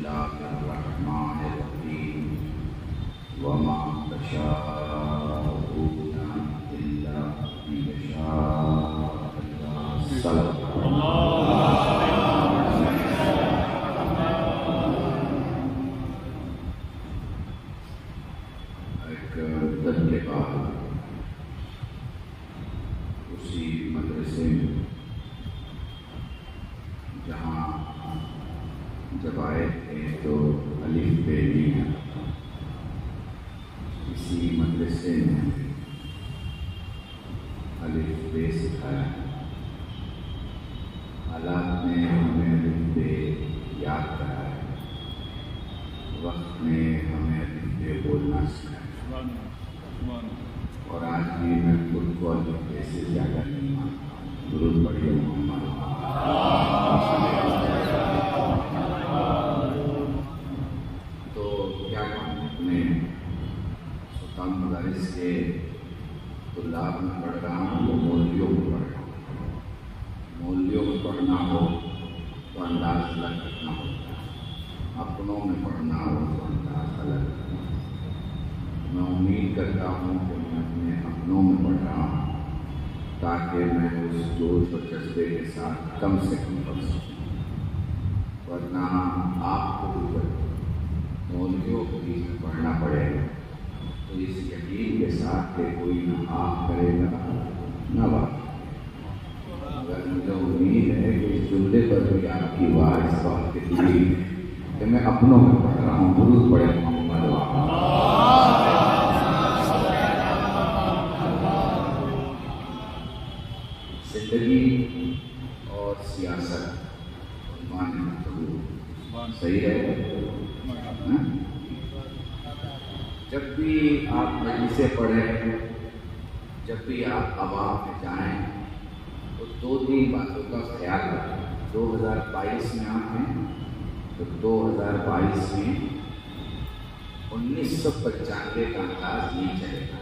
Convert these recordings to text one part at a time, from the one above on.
الله الرحمن الرحيم وما تشاءون إلا أن يشاء الله. صدق ایک دن کے بعد اسی مدرسے میں جہاں جب آئے تھے تو الف بے نہیں ہے، اسی مدرسے میں الف بے سکھایا. حالات نے ہمیں الف بے یاد کرایا، وقت نے ہمیں الف بے بولنا سکھایا. اور آج بھی میں خود کو الف بے سے زیادہ نہیں مانتا. درود پڑھیے محمد. تو کیا کہوں، اپنے سلطان مدارس کے طلاب میں پڑھ رہا ہوں تو مولویوں میں پڑھ رہا ہوں. مولویوں میں پڑھنا ہو تو انداز الگ رکھنا ہوتا ہے، اپنوں میں پڑھنا ہو تو انداز الگ رکھنا ہوتا ہے. میں امید کرتا ہوں کہ میں اپنے اپنوں میں پڑھ رہا ہوں تاکہ میں اس جوش اور جذبے کے ساتھ کم سے کم پڑھ سکوں. ورنہ آپ کو بھی مولویوں کو بھی پڑھنا پڑے گا تو اس یقین کے ساتھ کہ کوئی نہ آپ کرے گا نہ بات. مگر مجھے امید ہے کہ اس جملے پر بھی آپ کی بات اس بات کی ہے کہ میں اپنوں میں پڑھ رہا ہوں. درود پڑھے محمد. زندگی اور سیاست صحیح ہے. جب بھی آپ مجلسیں پڑھیں، جب بھی آپ عوام میں جائیں تو دو تین باتوں کا خیال رکھیں. 2022 میں آپ ہیں تو 2022 میں 1995 کا انداز نہیں چلے گا.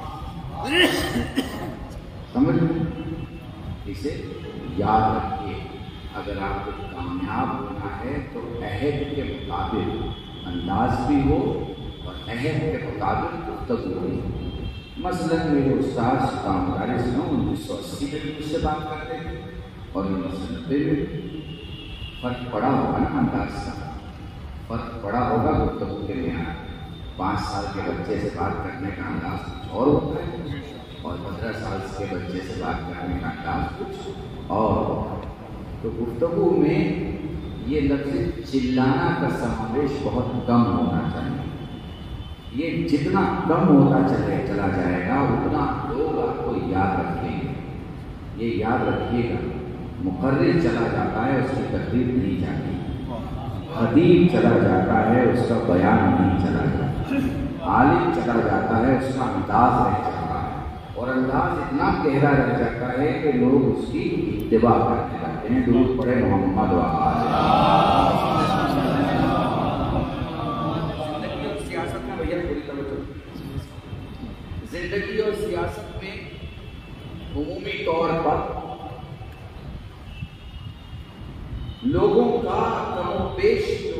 سمجھ اسے یاد رکھیے. اگر آپ کو کامیاب ہونا ہے تو عہد کے مطابق انداز بھی ہو اور عہد کے مطابق گفتگو ہو. مثلاً میرے استاد سلطان مدارس نے 1980 میں مجھ سے بات کرتے تھے اور 1990 میں. فرق پڑا ہوگا نا، انداز کا فرق پڑا ہوگا گفتگو کے معیار. 5 سال کے بچے سے بات کرنے کا انداز کچھ اور ہوتا ہے اور 15 سال کے بچے سے بات کرنے کا انداز کچھ اور. تو گفتگو میں یہ لفظ چلانا کا سماویش بہت کم ہونا چاہیے. یہ جتنا کم ہوتا چلا جائے گا اتنا لوگ آپ کو یاد رکھیں گے. یہ یاد رکھیے گا، مقرر چلا جاتا ہے اس کی تقریر نہیں جاتی، خطیب چلا جاتا ہے اس کا بیان نہیں چلا جاتا، عالم چلا جاتا ہے اس کا انداز رہ جاتا ہے اور انداز اتنا گہرا رہ جاتا ہے کہ لوگ اس کی اتباع کرنے لگتے ہیں. درود پڑھے محمد. زندگی اور سیاست میں عمومی طور پر لوگوں کا کم و بیش جو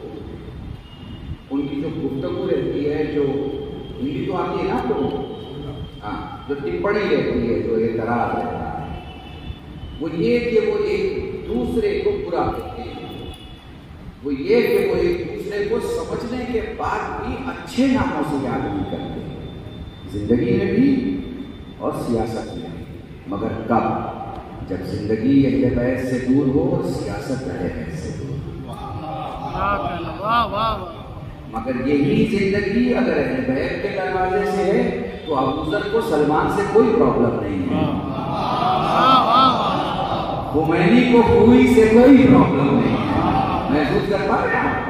ان کی جو گفتگو رہتی ہے، جو ہندی تو آتی ہے نا، تو جو ٹپڑی رہتی ہے، جو اعتراض رہتا ہے، وہ یہ کہ وہ ایک دوسرے کو برا کہتے ہیں. وہ یہ کہ وہ ایک دوسرے کو سمجھنے کے بعد بھی اچھے ناموں سے یاد نہیں کرتے. زندگی میں بھی اور سیاست میں بھی. مگر کب؟ جب زندگی اہل بیت سے دور ہو اور سیاست اہل بیت سے دور ہو. مگر یہی زندگی اگر اہل بیت کے دروازے سے ہے تو ابوذر کو سلمان سے کوئی پرابلم نہیں ہے، خمینی کو کوئی سے کوئی پرابلم نہیں ہے. محسوس کر پا رہے ہیں؟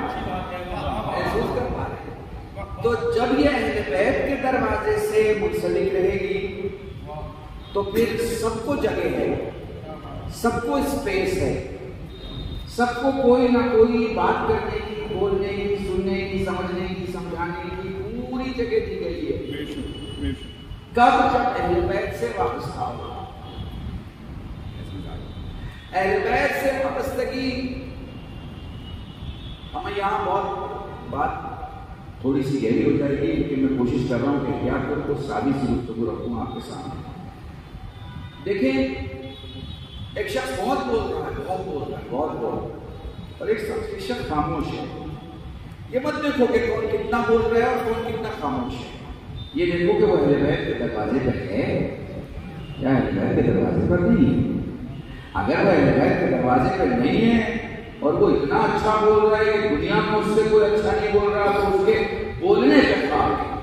تو جب یہ اہل بیت کے دروازے سے منسلک رہے گی تو پھر سب کو جگہ ہے، سب کو اسپیس ہے، سب کو کوئی نہ کوئی بات کرنے کی، بولنے کی، سننے کی، سمجھنے کی، سمجھانے کی پوری جگہ دی گئی ہے. کب؟ جب اہل بیت سے وابستہ ہوگا. اہل بیت سے وابستگی ہمیں یہاں بہت بات تھوڑی سی گہری ہو جائے گی، لیکن میں کوشش کر رہا ہوں کہ احتیاط کر کو سادی سی گفتگو رکھوں آپ کے سامنے۔ دیکھیں ایک شخص بہت بول رہا ہے اور ایک شخص خاموش ہے۔ یہ مت دیکھو کہ کون کتنا بول رہا ہے اور کون کتنا خاموش ہے، یہ دیکھو کہ وہ اہل بیت کے دروازے پر ہے یا اہل بیت کے دروازے پر نہیں۔ اگر وہ اہل بیت کے دروازے پر نہیں ہے اور وہ اتنا اچھا بول رہا ہے کہ دنیا میں اس سے کوئی اچھا نہیں بول رہا تو اس کے بولنے کا کام ہے۔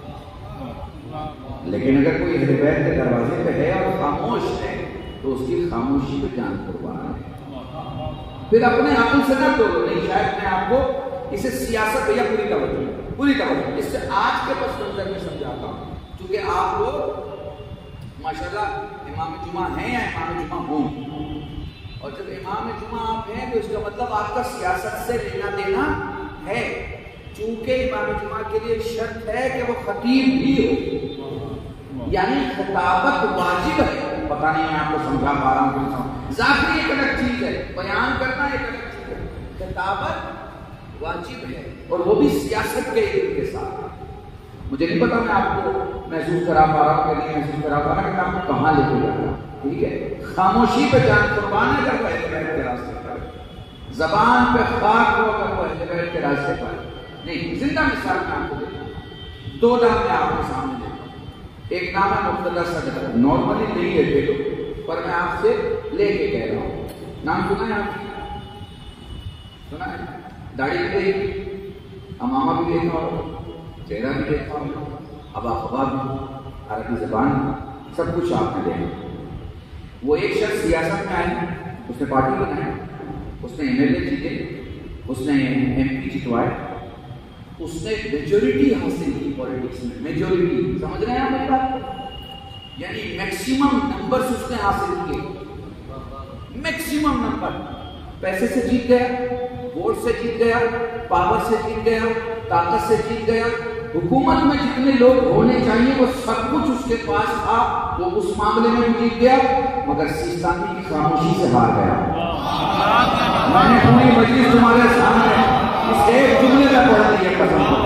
لیکن اگر کوئی اہل بیت کے دروازے پہ ہے اور خاموش ہے تو اس کی خاموشی پہ جان قربان ہے۔ پھر اپنے عقل سے نہ توڑو، نہیں شاید میں آپ کو اسے سیاست یا پوری توجہ اس سے آج کے پس منظر میں سمجھاتا ہوں، کیونکہ آپ لوگ ماشاءاللہ امام جمعہ ہیں یا امام جمعہ ہوں، اور جب امام جمعہ آپ ہیں تو اس کا مطلب آپ کا سیاست سے لینا دینا ہے، چونکہ امام جمعہ کے لیے شرط ہے کہ وہ خطیب بھی ہو، یعنی خطابت واجب ہے۔ پتہ نہیں میں آپ کو سمجھا پا رہا ہوں، ظاہری ایک الگ چیز ہے، بیان کرنا ایک الگ چیز ہے، خطابت واجب ہے اور وہ بھی سیاست کے علم کے ساتھ۔ مجھے نہیں پتا میں آپ کو محسوس کرا پا رہا ہوں کہ نہیں محسوس کرا پا رہا کہ میں آپ کو کہاں لے کے جا رہا ہوں، ٹھیک ہے؟ خاموشی پہ جان قربان ہے اگر وہ اہل بیت کے راستے پر، زبان پہ خاک ہو اگر وہ اہل بیت کے راستے پر نہیں۔ زندہ مثال میں آپ کو دیتا ہوں، دو نام میں آپ کے سامنے دیتا ہوں۔ ایک نام ہے مقتدی صدر، نارملی نہیں لیتے لوگ پر میں آپ سے لے کے کہہ رہا ہوں، نام سنا ہے آپ؟ سنا ہے؟ داڑھی بھی دیکھی، امامہ بھی دیکھا ہو، چہرہ بھی دیکھا ہو، ابا خبا بھی، عربی زبان سب کچھ آپ نے دیکھا۔ وہ ایک شخص سیاست میں آئے، اس نے پارٹی بنائی، اس نے ایم ایل اے جیتے، اس نے ایم پی جتوائے، اس نے میجورٹی حاصل کی پالیٹکس میں۔ میجورٹی سمجھ رہے ہیں آپ میری بات کو؟ یعنی میکسیمم نمبرز اس نے حاصل کیے، میکسیمم نمبر، پیسے سے جیت گیا، ووٹ سے جیت گیا، پاور سے جیت گیا، طاقت سے جیت گیا، حکومت میں جتنے لوگ ہونے چاہیے وہ سب کچھ اس کے پاس تھا، وہ اس معاملے میں جیت گیا، مگر سیستانی کی خاموشی سے ہار گیا۔ میں نے پوری مجلس تمہارے سامنے اس ایک جملے میں پڑھ لی ہے قسم کو۔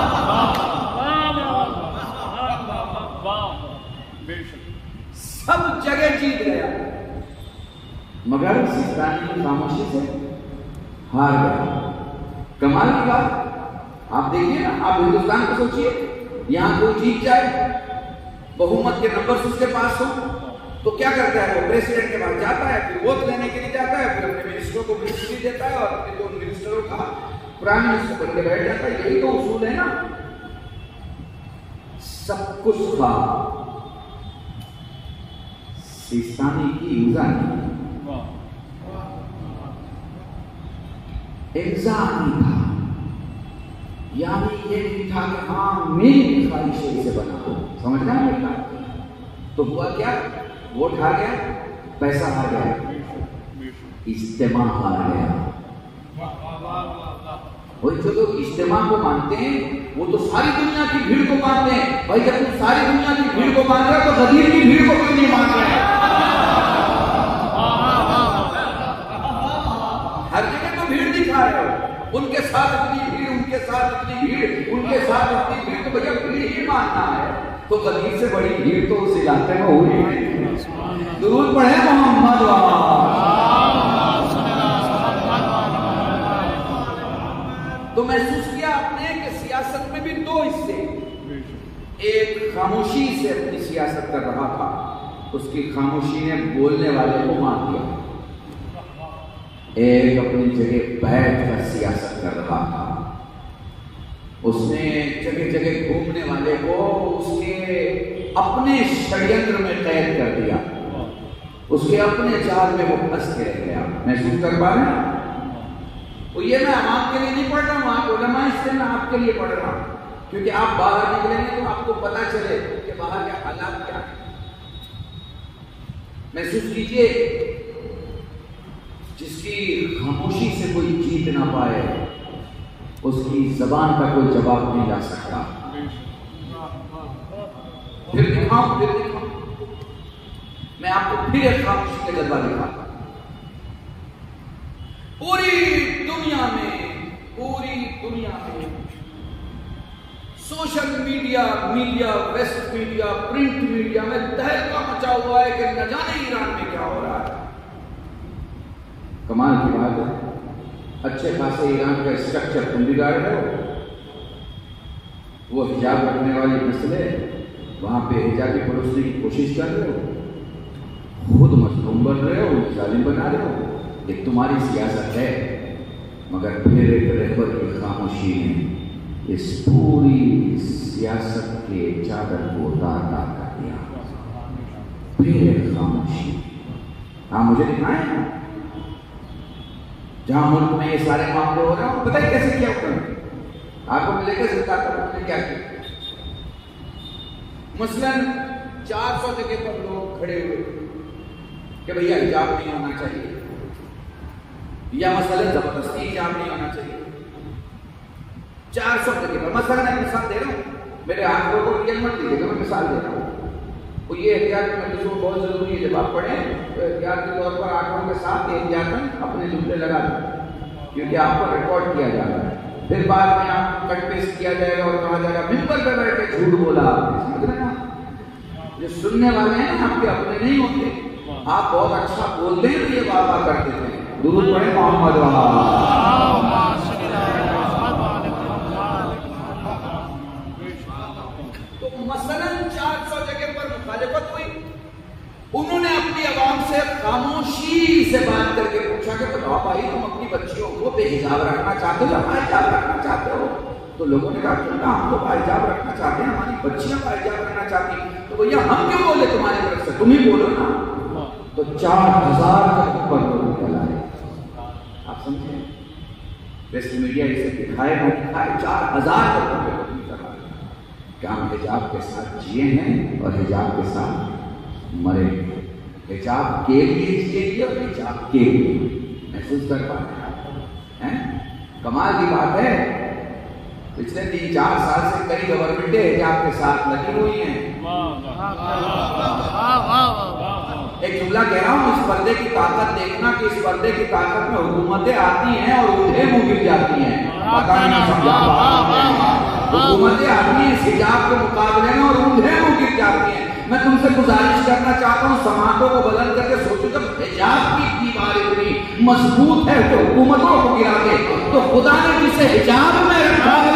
سب جگہ جیت گیا مگر سیستانی کی خاموشی سے ہار گیا۔ کمال کی بات آپ دیکھیے نا، آپ ہندوستان کو سوچیے، یہاں کوئی جیت جائے، بہومت کے نمبر اس کے پاس ہو تو کیا کرتا ہے؟ وہ پریسیڈنٹ کے پاس جاتا ہے، پھر ووٹ لینے کے لیے جاتا ہے، پھر اپنے منسٹروں کو منسٹری دیتا ہے اور اپنے دو منسٹروں کا پرائم منسٹر بن کے بیٹھ جاتا ہے۔ یہی تو اصول ہے نا۔ سب کچھ تھا، سیستانی کی امضا نہیں، امضا نہیں تھا، یعنی یہ نہیں تھا کہ ہاں میری خواہش سے بنا ہو، سمجھ رہے ہیں میری؟ تو ہوا کیا؟ ووٹ ہار گیا، پیسہ ہار گیا، اجتماع ہار گیا۔ وہ جو لوگ اجتماع کو مانتے ہیں وہ تو ساری دنیا کی بھیڑ کو مانتے ہیں۔ بھائی جب تم ساری دنیا کی بھیڑ کو مان رہے تو غدیر کی بھیڑ کو کیوں نہیں مان رہے؟ ہر جگہ تو بھیڑ دکھا رہے ہو، ان کے ساتھ اتنی بھیڑ، ان کے ساتھ اتنی بھیڑ، ان کے ساتھ اتنی بھیڑ، تو بھیا بھیڑ ہی ماننا ہے تو غدیر سے بڑی بھیڑ تو اس علاقے میں ہوئی نہیں۔ درود پڑھیں محمد تو محسوس کیا آپ نے کہ سیاست میں بھی دو حصے، ایک خاموشی سے اپنی سیاست کر رہا تھا، اس کی خاموشی نے بولنے والے کو مان دیا، ایک اپنی جگہ بیٹھ کر سیاست کر رہا تھا، اس نے جگہ جگہ گھومنے والے کو اس کے اپنے شڑینتر میں قید کر دیا، اس کے اپنے جال میں وہ پھنس کے رہ گیا۔ محسوس کر پا رہے ہیں؟ وہ یہ میں عوام کے لیے نہیں پڑھ رہا ہوں، آپ علماء اس سے میں آپ کے لیے پڑھ رہا ہوں، کیونکہ آپ باہر نکلیں گے تو آپ کو پتا چلے کہ باہر کے حالات کیا ہیں۔ محسوس کیجئے، جس کی خاموشی سے کوئی جیت نہ پائے اس کی زبان کا کوئی جواب نہیں لا سکتا۔ پھر دکھاؤں میں آپ کو پھر ایک خاموشی کا جذبہ دکھاتا ہوں۔ پوری دنیا میں دنیا میں social media west media print media میں تہلکہ مچا ہوا ہے کہ نہ جانے ایران میں کیا ہو رہا ہے. کمال کی بات ہے، اچھے خاصے ایران کا اسٹرکچر تم بگاڑ رہے ہو. وہ حجاب رکھنے والی نسل ہے، وہاں پہ حجابی پروسنے کی کوشش کر رہے ہو، خود مظلوم بن رہے ہو، ظالم بنا رہے ہو. ایک تمہاری سیاست ہے، مگر پھر ایک رہبر کی خاموشی نے اس پوری سیاست کے چادر کو دار کر دیا. پھر ایک خاموشی. ہاں مجھے دکھائیں نا جہاں ملک میں یہ سارے معاملے ہو رہے ہیں، پتہ ہے کیسے کیا ہوتا ہے. آپ کو ملے گا سرکار کا نے کیا کیا. مثلاً 400 جگہ پر لوگ کھڑے ہوئے کہ بھیا حجاب نہیں ہونا چاہیے، یا مثلاً زبردستی حجاب نہیں ہونا چاہیے. 400 جگہ پر مثلاً میں مثال دے رہا ہوں، میرے آنکھوں کو ریئل مت دیجیے گا، میں مثال دے رہا ہوں. وہ یہ احتیاط کرنے کو بہت ضروری ہے. جب آپ پڑھیں تو احتیاط کے طور پر آنکھوں کے ساتھ احتیاطاً اپنے جملے لگا دیں، کیونکہ آپ کو ریکارڈ کیا جا رہا ہے. پھر بعد میں آپ کو کٹ پیسٹ کیا جائے گا اور کہا جائے گا ممبر پہ بیٹھ کے جھوٹ بولا آپ نے. سمجھ رہے ہیں؟ جو سننے والے ہیں آپ کے اپنے نہیں ہوتے. آپ بہت اچھا بولتے ہیں تو یہ بات کر دیتے ہیں. درود پڑھیں محمد تو مثلاً 400 جگہ پر مخالفت ہوئی. انہوں نے اپنی عوام سے خاموشی سے بات کر کے پوچھا کہ بتاؤ بھائی تم اپنی بچیوں کو بے حجاب رکھنا چاہتے ہو یا باحجاب رکھنا چاہتے ہو؟ تو لوگوں نے کہا کہ ہم تو باحجاب رکھنا چاہتے ہیں، ہماری بچیاں باحجاب رکھنا چاہتی ہیں. تو بھیا ہم کیوں بولے تمہاری طرف سے، تم ہی بولو نا. تو 4000 تک اوپر لوگ نکل آئے. آپ سمجھیں ویسٹ میڈیا اسے دکھائے نہ دکھائے 4000 تک لوگ نکل آئے کہ ہم حجاب کے ساتھ جیے ہیں اور حجاب کے ساتھ مرے. حجاب کے لیے جیے اور حجاب کے لیے محسوس کر پاتے ہیں. کمال کی بات ہے، پچھلے 3-4 سال سے کئی گورنمنٹیں حجاب کے ساتھ لگی ہوئی ہیں. ایک جملہ کہہ رہا ہوں، اس پردے کی طاقت دیکھنا کہ اس پردے کی طاقت میں حکومتیں آتی ہیں اور اونھے منہ گر جاتی ہیں. پتہ نہیں سمجھا. حکومتیں آتی ہیں اس حجاب کے مقابلے میں اور اونھے منہ گر جاتی ہیں. میں تم سے گزارش کرنا چاہتا ہوں سماعتوں کو بلند کر کے سوچو، جب حجاب کی دیوار اتنی مضبوط ہے تو حکومتوں کو گرا دے، تو خدا نے جسے حجاب میں رکھا ہے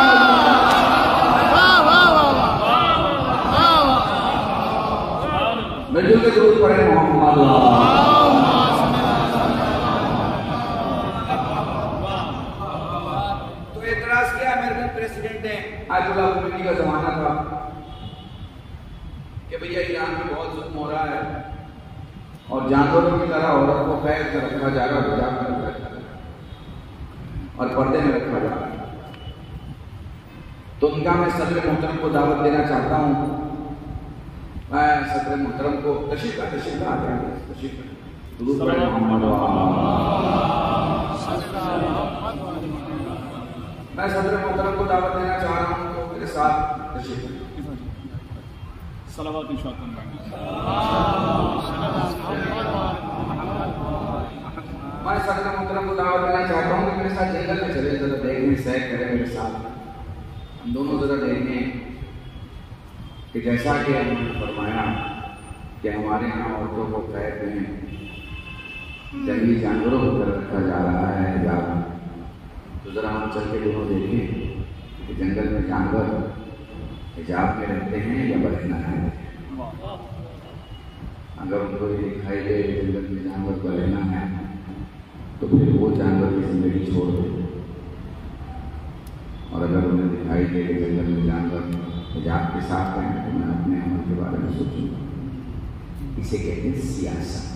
مل کے درود پڑھیں محمد. تو اعتراض کیا امریکن پریزیڈنٹ نے، آیت اللہ خمینی کا زمانہ تھا کہ بھیا ایران میں بہت ظلم ہو رہا ہے اور جانوروں کی طرح عورت کو قید میں رکھا جا رہا ہے، حجاب میں رکھا جا رہا ہے اور پردے میں رکھا جا رہا ہے. تو ان کا میں صدر محترم کو دعوت دینا چاہتا ہوں. میں صدر محترم کو تشریف آ جائیں درود پڑھیں محمد. میں صدر محترم کو دعوت دینا چاہ رہا ہوں تو میرے ساتھ تشریف صلوات میں صدر محترم کو دعوت دینا چاہتا ہوں کہ میرے ساتھ جنگل میں چلے، ذرا دیکھیں، سیر کریں میرے ساتھ. ہم دونوں ذرا دیکھیں کہ جیسا کہ ہم نے فرمایا کہ ہمارے یہاں عورتوں کو قید میں جنگلی جانوروں کو رکھا جا رہا ہے حجاب. تو ذرا ہم چل کے دونوں دیکھیں کہ جنگل میں جانور حجاب میں رہتے ہیں یا برہنہ ہے. اگر ان کو یہ دکھائی دے جنگل میں جانور برہنہ ہے تو پھر وہ جانور کی زندگی چھوڑ دے، اور اگر انہیں دکھائی دے کہ جنگل میں جانور حجاب کے ساتھ ہیں تو میں اپنے عمل کے بارے میں سوچوں گا. اسے کہتے ہیں سیاست.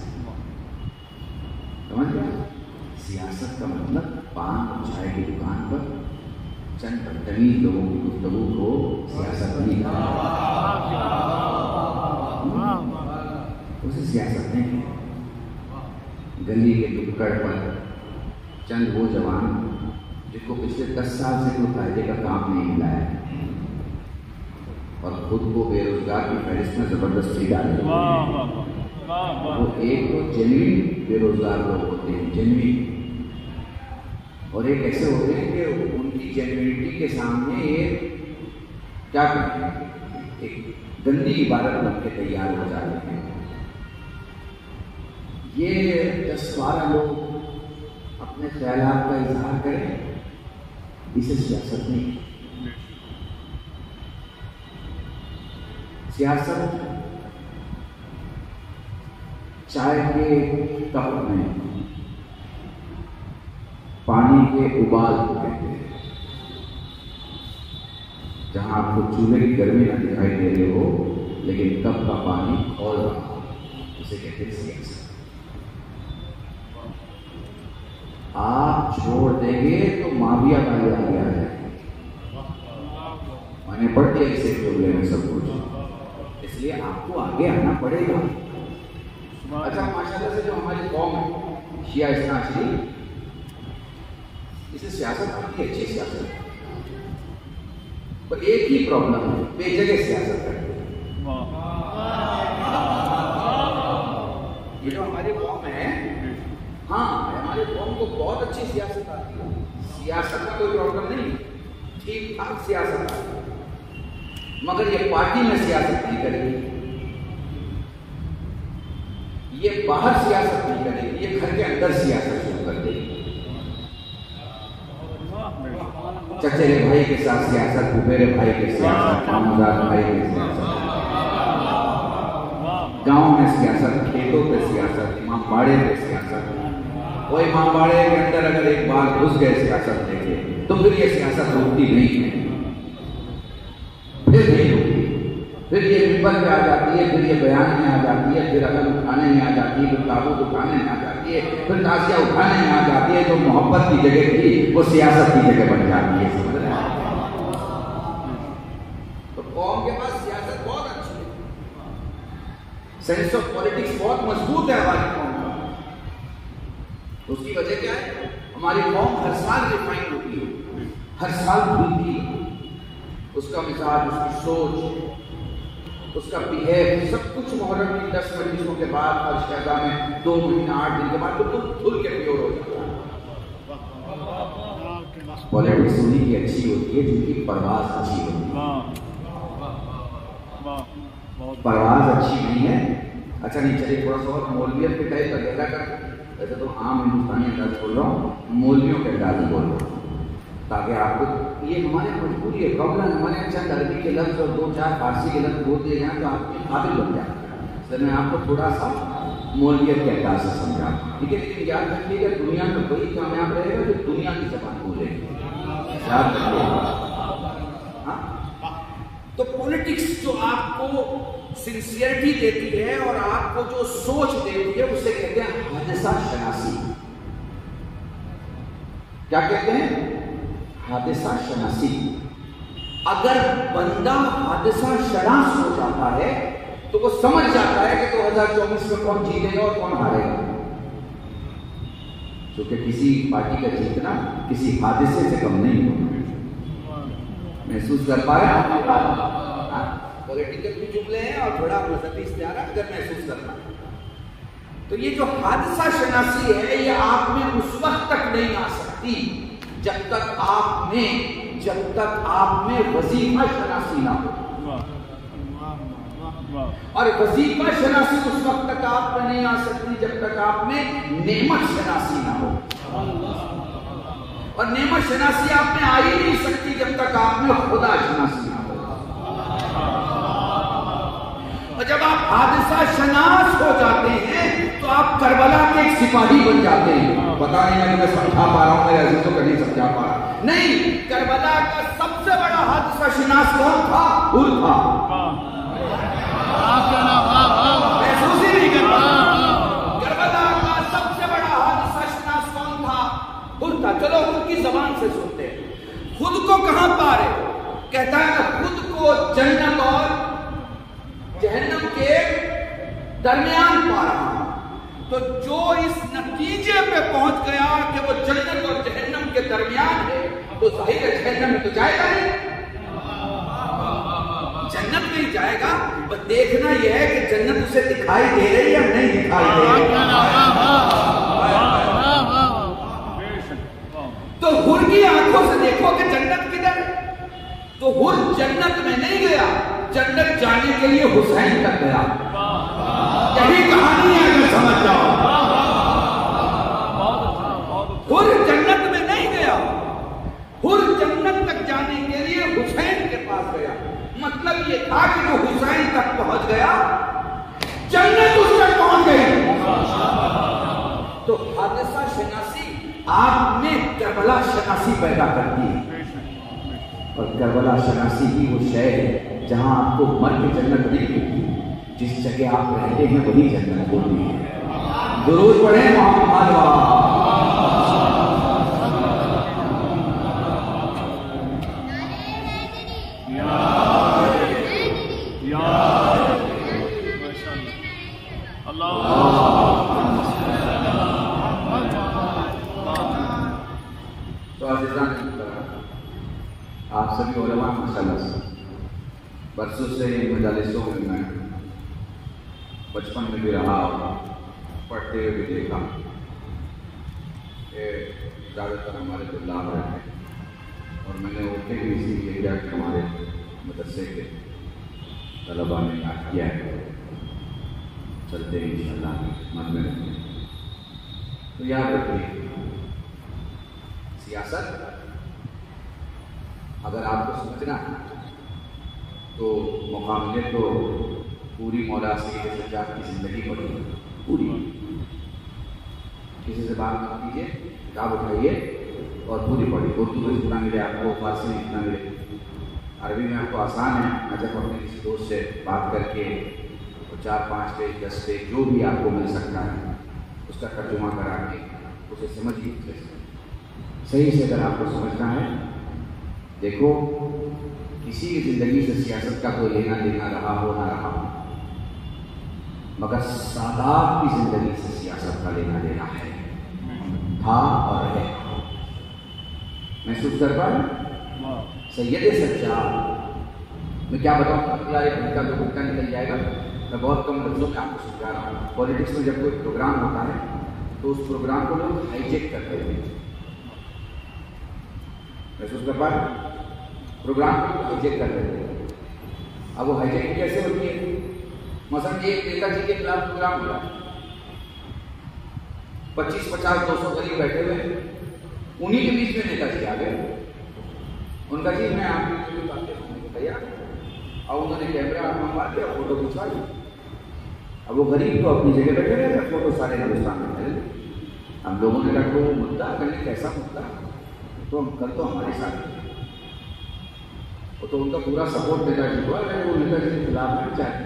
سمجھ گیا؟ سیاست کا مطلب پان اور چائے کی دکان پر چند بدتمیز لوگوں کی گفتگو کو سیاست نہیں کرنا. اسے سیاست نہیں. گلی کے ٹکڑ پر چند وہ جوان جن کو پچھلے 10 سال سے کوئی فائدے کا کام نہیں ملا ہے اور خود کو بے روزگار کی فہرست میں زبردستی ڈالے. وہ ایک تو جنوین بے روزگار لوگ ہوتے ہیں، جنوین اور ایک ایسے ہوتے ہیں کہ ان کی جینوئنٹی کے سامنے یہ کیا کرتے ہیں، ایک گندی عبارت بن کے تیار ہو جاتے ہیں۔ یہ 10-12 لوگ اپنے خیالات کا اظہار کریں، اسے سیاست نہیں۔ سیاست چائے کے کپ میں پانی کے ابال کو کہتے ہیں، جہاں آپ کو چولہے کی گرمی نہ دکھائی دے رہے ہو لیکن کپ کا پانی کھول رہا ہو، اسے کہتے ہیں سیاست۔ آپ چھوڑ دیں گے تو مافیا والے آگے آ جائیں گے۔ میں نے پڑھ دیا اسے چولہے میں سب کچھ، اس لیے آپ کو آگے آنا پڑے گا۔ اچھا ماشاءاللہ سے جو ہماری قوم ہے شیعہ اثنا عشری، اسے سیاست آتی ہے، اچھی سیاست، پر ایک ہی پرابلم ہے، بے جگہ سیاست کرتے ہیں۔ یہ جو ہماری قوم ہے، ہاں ہماری قوم کو بہت اچھی سیاست آتی ہے، سیاست کا کوئی پرابلم نہیں، ٹھیک ٹھاک سیاست آتی ہے، مگر یہ پارٹی میں سیاست نہیں کرے گی، یہ باہر سیاست نہیں کرے گی، یہ گھر کے اندر سیاست شروع کر دے گی۔ چچیرے بھائی کے ساتھ سیاست، پھپھیرے بھائی کے سیاست، مامزاد بھائی کے سیاست، گاؤں میں سیاست، کھیتوں پہ سیاست، امام باڑے پہ سیاست۔ وہ امام باڑے کے اندر اگر ایک بار گھس گئے سیاست لے کے تو پھر یہ سیاست رکتی نہیں ہے، پھر نہیں رکتی، پھر یہ ممبر پہ آ جاتی ہے، پھر یہ بیان میں آ جاتی ہے، پھر عقل اٹھانے میں آ جاتی ہے، پھر تابوت اٹھانے میں آ جاتی ہے، پھر تازیہ اٹھانے میں آ جاتی ہے، جو محبت کی جگہ تھی وہ سیاست کی جگہ بن جاتی ہے۔ سمجھ رہے ہیں؟ تو قوم کے پاس سیاست بہت اچھی ہے، سینس آف پالیٹکس بہت مضبوط ہے ہماری قوم کا۔ اس کی وجہ کیا ہے؟ ہماری قوم ہر سال ریفائن ہوتی ہے، ہر سال کھلتی ہے، اس کا مزاج، اس کی سوچ، اس کا بیہیو، سب کچھ محرم کی 10 مجلسوں کے بعد اور شہزہ میں 2 مہینہ 8 دن کے بعد بالکل کھل کے پیور ہو جاتا ہے۔ پالیٹکس انہیں کی اچھی ہوتی ہے جن کی پرواز اچھی ہوتی ہے۔ پرواز اچھی نہیں ہے، اچھا نہیں چلیے تھوڑا سا اور مولویت کے ٹائپ کا گہرا کر، ویسے تو عام ہندوستانی انداز بول رہا ہوں، مولویوں کے انداز بول رہا ہوں، تاکہ آپ کو یہ ہماری مجبوری ہے، پرابلم ہمارے چند عربی کے لفظ اور 2-4 فارسی کے لفظ بول دیے جائیں تو آپ کے قابل بن جائیں، اس لیے میں آپ کو تھوڑا سا مولویت کے انداز سے سمجھا، ٹھیک ہے؟ لیکن یاد رکھیے گا دنیا میں وہی کامیاب رہے گا جو دنیا کی زبان بولے گا، یاد رکھیے گا۔ تو پولیٹکس جو آپ کو سنسیئرٹی دیتی ہے اور آپ کو جو سوچ دیتی ہے اسے کہتے ہیں حادثہ شناسی۔ کیا کہتے ہیں؟ حادثہ شناسی۔ اگر بندہ حادثہ شناس ہو جاتا ہے تو وہ سمجھ جاتا ہے کہ 2024 میں کون جیتے گا اور کون ہارے گا، کیونکہ کسی پارٹی کا جیتنا کسی حادثے سے کم نہیں ہوگا۔ محسوس کر پا رہے ہیں؟ پولیٹیکل بھی جملے ہیں اور تھوڑا مذہبی استعارہ اگر محسوس کرنا، تو یہ جو حادثہ شناسی ہے یہ آپ میں اس وقت تک نہیں آ سکتی جب تک آپ میں وظیفہ شناسی نہ ہو، اور وظیفہ شناسی اس وقت تک آپ میں نہیں آ سکتی جب تک آپ میں نعمت شناسی نہ ہو، اور نعمت شناسی آپ میں آ ہی نہیں سکتی جب تک آپ میں خدا شناسی نہ ہو۔ اور جب آپ حادثہ شناس ہو جاتے ہیں تو آپ کربلا کے ایک سپاہی بن جاتے ہیں۔ پتا نہیں میں سمجھا پا رہا ہوں، میرے عزیزوں کو نہیں سمجھا پا رہا، نہیں، کربلا کا سب سے بڑا حادثہ شناس کون تھا؟ حر تھا۔ محسوس ہی نہیں کرتا، کربلا کا سب سے بڑا حادثہ شناس کون تھا؟ حر تھا۔ چلو ان کی زبان سے سنتے ہیں، خود کو کہاں پا رہے؟ کہتا ہے کہ خود کو جنت اور جہنم کے درمیان پا رہا ہوں۔ تو جو اس نتیجے پہ پہنچ گیا کہ وہ جنت اور جہنم کے درمیان ہے تو ظاہر ہے جہنم میں تو جائے گا نہیں، جنت میں ہی جائے گا۔ بس دیکھنا یہ ہے کہ جنت اسے دکھائی دے رہی یا نہیں دکھائی دے رہی۔ تو کی آنکھوں سے دیکھو کہ جنت کدھر ہے، تو حر جنت میں نہیں گیا، جنت جانے کے لیے حسین تک گیا۔ یہی کہانی ہے، اگر سمجھ جاؤ۔ حر جنت میں نہیں گیا، حر جنت تک جانے کے لیے حسین کے پاس گیا۔ مطلب یہ تھا کہ جو حسین تک پہنچ گیا جنت اس تک پہنچ گئی۔ تو حادثہ شناسی آپ میں کربلا شناسی پیدا کرتی ہے، اور کربلا شناسی ہی وہ شے ہے جہاں آپ کو مر کے جنت نہیں ملتی، جس جگہ آپ رہتے ہیں وہی جنت ہوتی ہے۔ درود پڑھیں محمد آپ سبھی علماء ماشاءاللہ سے برسوں سے مجالسوں میں بچپن میں بھی رہا، پڑھتے ہوئے بھی دیکھا کہ زیادہ تر ہمارے طلاب رہتے ہیں، اور میں نے اوکے بھی اسی لیے کیا کہ ہمارے مدرسے کے طلباء نے یاد کیا ہے، چلتے ہیں انشاءاللہ من میں رکھیں۔ تو یاد رکھیے، سیاست اگر آپ کو سمجھنا ہے تو مقابلے تو پوری مولا سید سجاد کی زندگی پڑھی، پوری، کسی سے بات نہ کیجیے، کتاب اٹھائیے اور پوری پڑھی۔ اردو میں جتنا ملے آپ کو، فارسی میں جتنا ملے، عربی میں آپ کو آسان ہے، میں جب اپنے کسی دوست سے بات کر کے 4-5 پیج 10 پیج جو بھی آپ کو مل سکتا ہے اس کا ترجمہ کرا کے اسے سمجھیے صحیح سے۔ اگر آپ کو سمجھنا ہے، دیکھو کسی کی زندگی سے سیاست کا کوئی لینا دینا رہا ہو نہ رہا ہو، مگر سادات کی زندگی سے سیاست کا لینا دینا ہے، تھا اور ہے۔ محسوس کر پائے سید سجاد میں کیا بتاؤں، ایک گھنٹہ 2 گھنٹہ نکل جائے گا، میں بہت کم لفظوں میں آپ کو سمجھا رہا ہوں۔ پالیٹکس میں جب کوئی پروگرام ہوتا ہے تو اس پروگرام کو لوگ ہائی جیک کرتے ہیں، محسوس کر پائے، پروگرام کو ہائی جیک کرتے ہیں۔ اب وہ ہائی جیک کیسے ہوتی ہے؟ مثلا ایک نیتا جی کے خلاف پروگرام ہوا، 25-50-200 غریب بیٹھے ہوئے، انہی کے بیچ میں نیتا جی آ گئے، ان کا جی میں آپ کی باتیں سننے کو تیار ہوں، اور انہوں نے کیمرہ منگوا دیا، فوٹو کھنچوا لی۔ اب وہ غریب تو اپنی جگہ بیٹھے رہے تھے، فوٹو سارے ہندوستان میں مل گئے۔ ہم لوگوں نے کہا وہ مدعا کرنے کیسا مدعا، تو ہم کل تو ہمارے ساتھ وہ تو ان کا پورا سپورٹ نیتا جی ہوا، لیکن وہ نیتا جی کے خلاف نہیں چاہتے،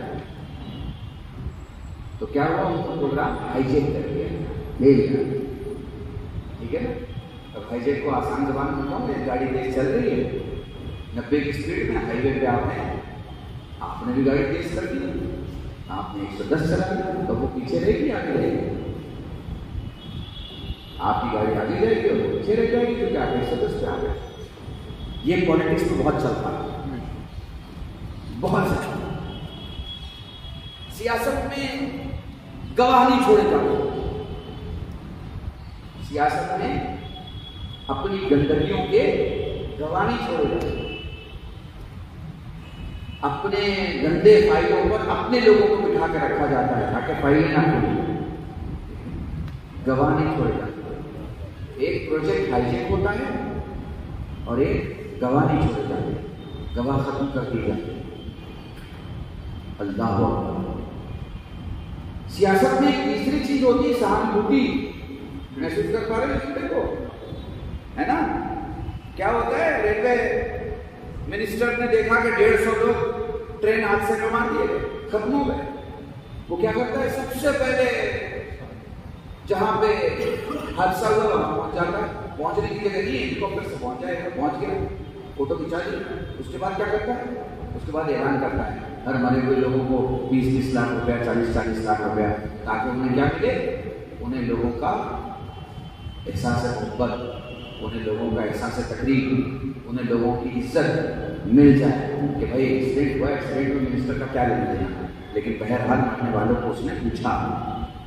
تو کیا ہوا، ان کا پروگرام ہائی جیک کر دیا، لے لیا، ٹھیک ہے۔ اب ہائی جیک کو آسان زبان میں بتاؤں، ایک گاڑی تیز چل رہی ہے 90 کی اسپیڈ میں، ہائی وے پہ آپ نے بھی گاڑی تیز کر دی، آپ نے 110 چلا دیا، تو وہ پیچھے رہے گی آگے رہے گی؟ آپ کی گاڑی آگے جائے گی اور وہ پیچھے رہ جائے گی، کیونکہ آپ 110 پہ آ گئے۔ یہ پالیٹکس میں بہت چلتا ہے، بہت زیادہ۔ سیاست میں گواہ نہیں چھوڑے جاتے، سیاست میں اپنی گندگیوں کے گواہ نہیں چھوڑے جاتے، اپنے گندے فائلوں پر اپنے لوگوں کو بٹھا کے رکھا جاتا ہے تاکہ فائلیں نہ کھولیں، گواہ نہیں چھوڑے جاتے۔ ایک پروجیکٹ ہائی جیک ہوتا ہے اور ایک گواہ نہیں چھوڑے جاتے، گواہ ختم کر دیے جاتے۔ اللہ اکبر۔ سیاست میں ایک تیسری چیز ہوتی ہے سہانبھوتی، محسوس کر پا رہے ہیں دیکھو، ہے نا؟ کیا ہوتا ہے، ریلوے منسٹر نے دیکھا کہ 150 لوگ ٹرین حادثے میں مار دیے گئے، ختم ہو گئے، وہ کیا کرتا ہے، سب سے پہلے جہاں پہ حادثہ ہوا وہاں پہنچ جاتا ہے، پہنچنے کی جگہ نہیں، ہیلی کاپٹر سے پہنچ جائے گا، پہنچ گیا، فوٹو کھنچا لی، اس کے بعد کیا کرتا ہے، اس کے بعد اعلان کرتا ہے ہر مرے ہوئے لوگوں کو 20-20 لاکھ روپیہ، 40-40 لاکھ روپیہ، تاکہ انہیں کیا ملے، انہیں لوگوں کا احساس محبت، انہیں لوگوں کا احساس تقریب، انہیں لوگوں کی عزت مل جائے کہ بھائی ایکسیڈنٹ ہوا، ایکسیڈنٹ میں منسٹر کا کیا لینا دینا، لیکن بہرحال مرنے والوں کو اس نے پوچھا،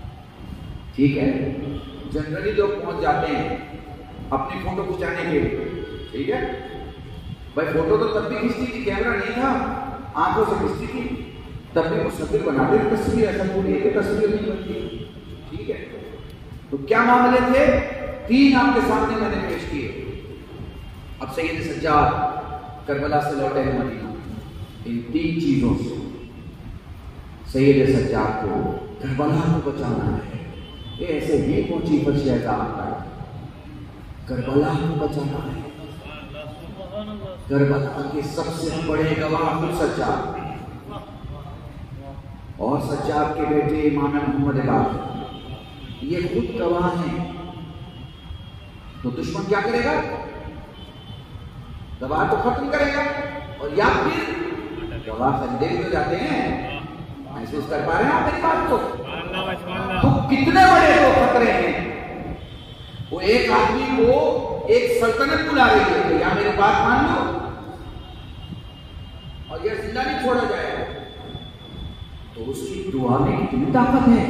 ٹھیک ہے۔ جنرلی لوگ پہنچ جاتے ہیں اپنی فوٹو کھنچانے کے لیے، ٹھیک ہے بھائی. فوٹو تو تب بھی کھینچتی تھی, کیمرہ نہیں تھا, آنکھوں سے کھینچتی تھی, تب بھی مستقبل بناتے تھے تصویر, ایسا پوری ایک تصویر نہیں بنتی. ٹھیک ہے, تو کیا معاملے تھے؟ 3 آپ کے سامنے میں نے پیش کیے. اب سید سجاد کربلا سے لوٹے ہیں مدینہ, ان 3 چیزوں سے سید سجاد کو کربلا کو بچانا ہے. یہ ایسے ہی پہنچی پر شہزاد ہے, کربلا کو بچانا ہے. کربلا کے سب سے بڑے گواہ سجاد اور سجاد کے بیٹے امام محمد باقر, یہ خود گواہ ہیں. تو دشمن کیا کرے گا؟ گواہ تو ختم کرے گا, اور یا پھر گواہ خریدے بھی تو جاتے ہیں. محسوس کر پا رہے ہیں آپ میری بات کو؟ تو کتنے بڑے تو خطرے ہیں. وہ ایک آدمی کو ایک سلطنت بلا رہی ہے کہ یا میری بات مان لو اور یہ زندہ نہیں چھوڑا جائے گا. تو اس کی دعا میں کتنی طاقت ہے,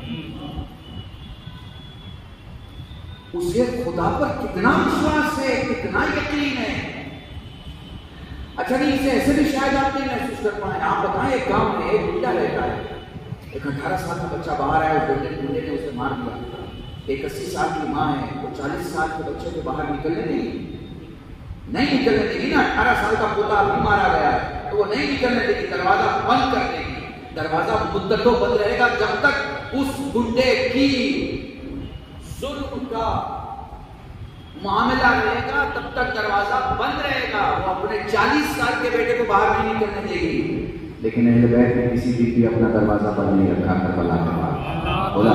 اسے خدا پر کتنا وشواس ہے, کتنا یقین ہے. اچھا نہیں, اسے ایسے بھی شاید آپ نہیں محسوس کر پائیں. آپ بتائیں ایک گاؤں میں ایک بوڑھا رہتا ہے, ایک 18 سال کا بچہ باہر آیا, اس بوڑھے نے اسے مار دیا. ایک 80 سال کی ماں ہے, وہ 40 سال کے بچے کو باہر نکلنے نہیں نکلنے دے گی نا. 18 سال کا پوتا ابھی مارا گیا ہے تو وہ نہیں نکلنے دے گی, دروازہ بند کر دے گی. دروازہ مدتوں بند رہے گا جب تک اس گنڈے کی ظلم کا معاملہ رہے گا, تب تک دروازہ بند رہے گا. وہ اپنے 40 سال کے بیٹے کو باہر نہیں نکلنے دے گی. لیکن اہل بیت نے کسی بھی اپنا دروازہ بند نہیں رکھا. کربلا کے بعد بولا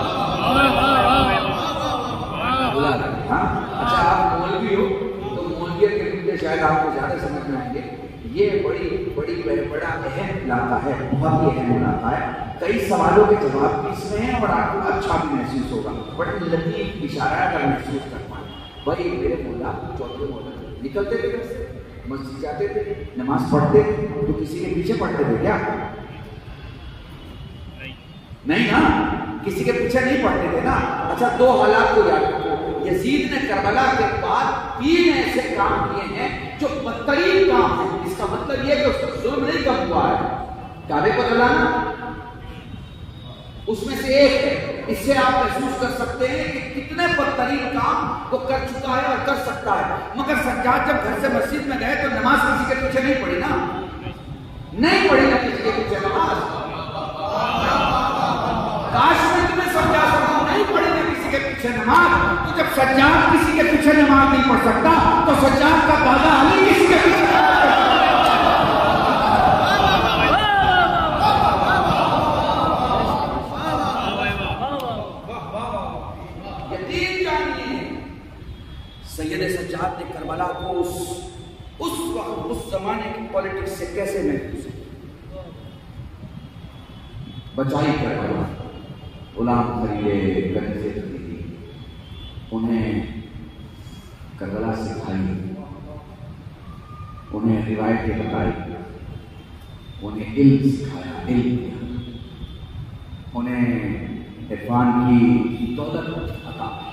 اچھا آپ مولوی ہو تو مولویت کے مدے شاید آپ کو زیادہ سمجھ میں آئیں گے. یہ بڑا اہم علاقہ ہے, بہت ہی اہم علاقہ ہے. کئی سوالوں کے جواب بھی اس میں ہیں اور آپ کو اچھا بھی محسوس ہوگا. بڑی لطیف اشارہ اگر محسوس کر پائیں. بھائی میرے مولا چوتھے مولا نکلتے تھے گھر سے, مسجد جاتے تھے, نماز پڑھتے تھے, تو کسی کے پیچھے پڑھتے تھے کیا؟ نہیں نا, کسی کے پیچھے نہیں پڑھتے تھے نا. اچھا 2 حالات کو یاد رکھو. یزید نے کربلا کے بعد 3 ایسے کام کیے ہیں جو بدترین کام ہیں. اس کا مطلب یہ کہ اس پر ظلم نہیں کم ہوا ہے. کعبے کو جلانا اس میں سے ایک ہے. اس سے آپ محسوس کر سکتے ہیں کہ کتنے بدترین کام وہ کر چکا ہے اور کر سکتا ہے. مگر سجاد جب گھر سے مسجد میں گئے تو نماز کسی کے پیچھے نہیں پڑھی نا, نہیں پڑھی نا کسی کے پیچھے نماز. کاش میں تمہیں سمجھا سکتا ہوں, نہیں پڑھی نا کسی کے پیچھے نماز. تو جب سجاد کسی کے پیچھے نماز نہیں پڑھ سکتا تو سجاد کا دادا علی کسی کے پیچھے سید سجاد نے کربلا کو اس وقت اس زمانے کی پولیٹکس سے کیسے محفوظ بچائی کربلا. غلام خریدے, گنجے خریدی, انہیں کربلا سکھائی, انہیں روایتیں بتائی, انہیں علم سکھایا, علم دیا, انہیں عرفان کی دولت عطا کی.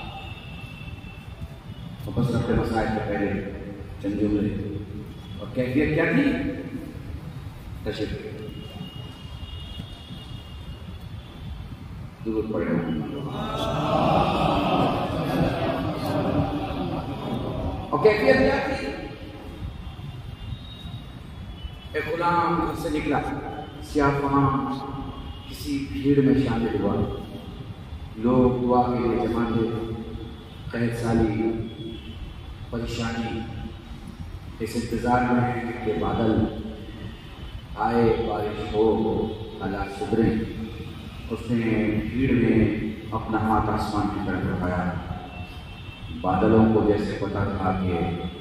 بس اپنے مسائل سے پہلے چند جملے اور کیفیت کیا تھی؟ تشریف ضرور پڑے اور کیفیت کیا تھی؟ ایک غلام گھر سے نکلا, سیاہ فام کسی بھیڑ میں شامل ہوا. لوگ دعا کے لیے جمع ہوئے. قحط سالی, پریشانی, اس انتظار میں ہے کہ بادل آئے, بارش ہو, حالات سدھریں. اس نے بھیڑ میں اپنا ہاتھ آسمان کی طرف اٹھایا. بادلوں کو جیسے پتا تھا کہ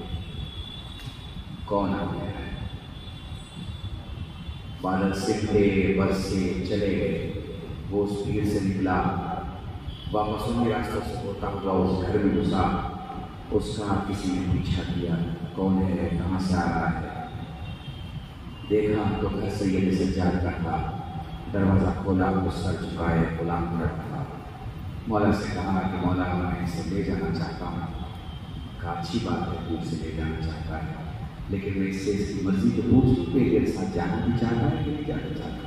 کون آ گیا ہے. بادل سکھتے, برسے, چلے گئے. وہ اس بھیڑ سے نکلا, واپس انہیں راستوں سے ہوتا ہوا اس گھر میں گھسا. اس کا کسی نے پیچھا کیا, کون ہے, کہاں سے آ رہا ہے. دیکھا تو گھر سید سجاد کا تھا. دروازہ کھولا, اس سر جھکائے, غلام کھڑا تھا. مولا سے کہا کہ مولا میں اسے لے جانا چاہتا ہوں. کہا اچھی بات ہے, تو اسے لے جانا. ہے، لیکن میں اس سے اس کی مرضی کو پوچھوں کہ یہ ساتھ جانا بھی چاہتا ہے کہ نہیں جانا چاہتا.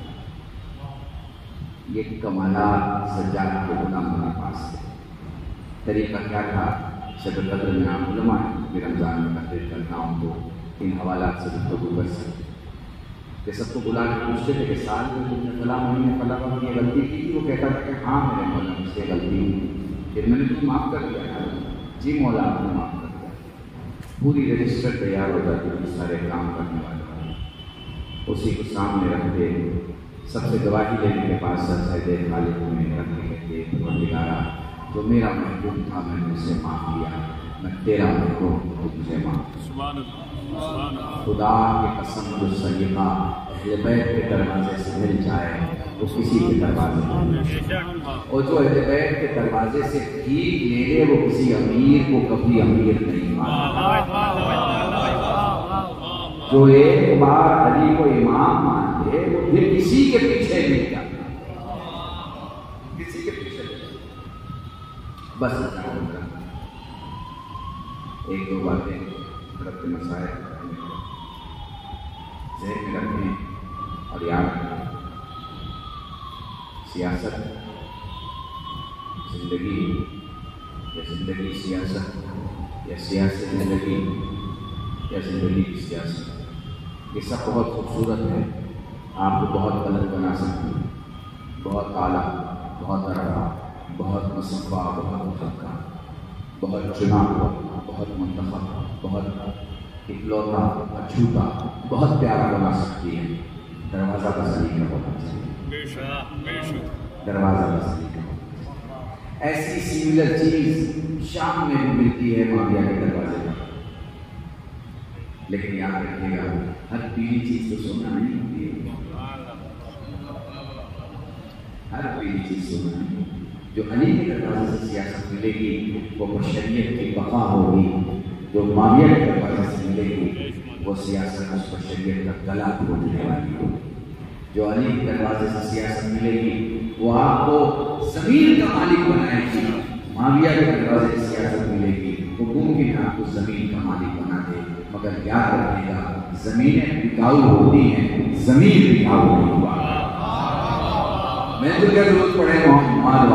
یہ کمالات سجاد کے غلاموں کے پاس تھے. طریقہ کیا تھا؟ شب قدر میں عام علماء میں رمضان میں تقریر کرتا ہوں تو ان حوالات سے گفتگو کر سکتے کہ سب کو بلا کے پوچھتے تھے کہ سال میں تم نے فلاں مہینے فلاں وقت یہ غلطی کی تھی. وہ کہتا تھا کہ ہاں میرے مولا مجھ سے غلطی ہوئی، پھر میں نے تمہیں معاف کر دیا تھا. جی مولا آپ نے معاف کر دیا. پوری رجسٹر تیار ہو جاتی تھی سارے کام کرنے والے، اسی کو سامنے رکھتے، سب سے گواہی لینے کے پاس سر سجدے خالق میں رکھنے کہتے پروردگارا تو میرا محکوم تھا میں نے اسے معاف کیا، میں تیرا محکوم تو مجھے معاف. خدا کی قسم جو سلیقہ اہل بیت کے دروازے سے مل جائے وہ کسی کے دروازے، اور جو اہل بیت کے دروازے سے بھیک لے لے وہ کسی امیر کو کبھی امیر نہیں مانتا. جو ایک بار علی کو امام مان لے وہ پھر کسی کے پیچھے نہیں جاتا، کسی کے پیچھے بس. ایک دو باتیں رب مسائل ذہن میں رکھیں اور یاد رکھیں. سیاست زندگی یا زندگی سیاست یا سیاست زندگی یا زندگی کی سیاست، یہ سب بہت خوبصورت ہے. آپ کو بہت غلط بنا سکتی ہے، بہت اعلیٰ، بہت ارفا، بہت مصفہ، بہت مخفہ، بہت چنا ہوا، بہت منتخب، بہت اکلوتا اچھوتا، بہت پیارا بنا سکتی ہے. دروازہ کا سلیقہ ہونا چاہیے، دروازہ کا سلیقہ. ایسی سملر چیز شام میں بھی ملتی ہے معاویہ کے دروازے پر، لیکن یاد رکھیے گا ہر پیلی چیز تو سونا نہیں ہوتی ہے، ہر پیلی چیز سونا نہیں. جو علی کے دروازے سے سیاست ملے گی وہ بشریت کی بقا ہوگی، جو معاویہ کے دروازے سے ملے گی وہ سیاست اس بشریت کا گلا توڑنے والی ہوگی. جو علی کے دروازے سے سیاست ملے گی وہ آپ کو زمین کا مالک بنائے گی. معاویہ کے دروازے سے سیاست ملے گی وہ ممکن آپ کو زمین کا مالک بنا دے، مگر یاد رکھے گا زمینیں بکاؤ ہوتی ہیں، زمین بکاؤ نہیں ہوا. میں تو کیا ضرورت پڑے محمد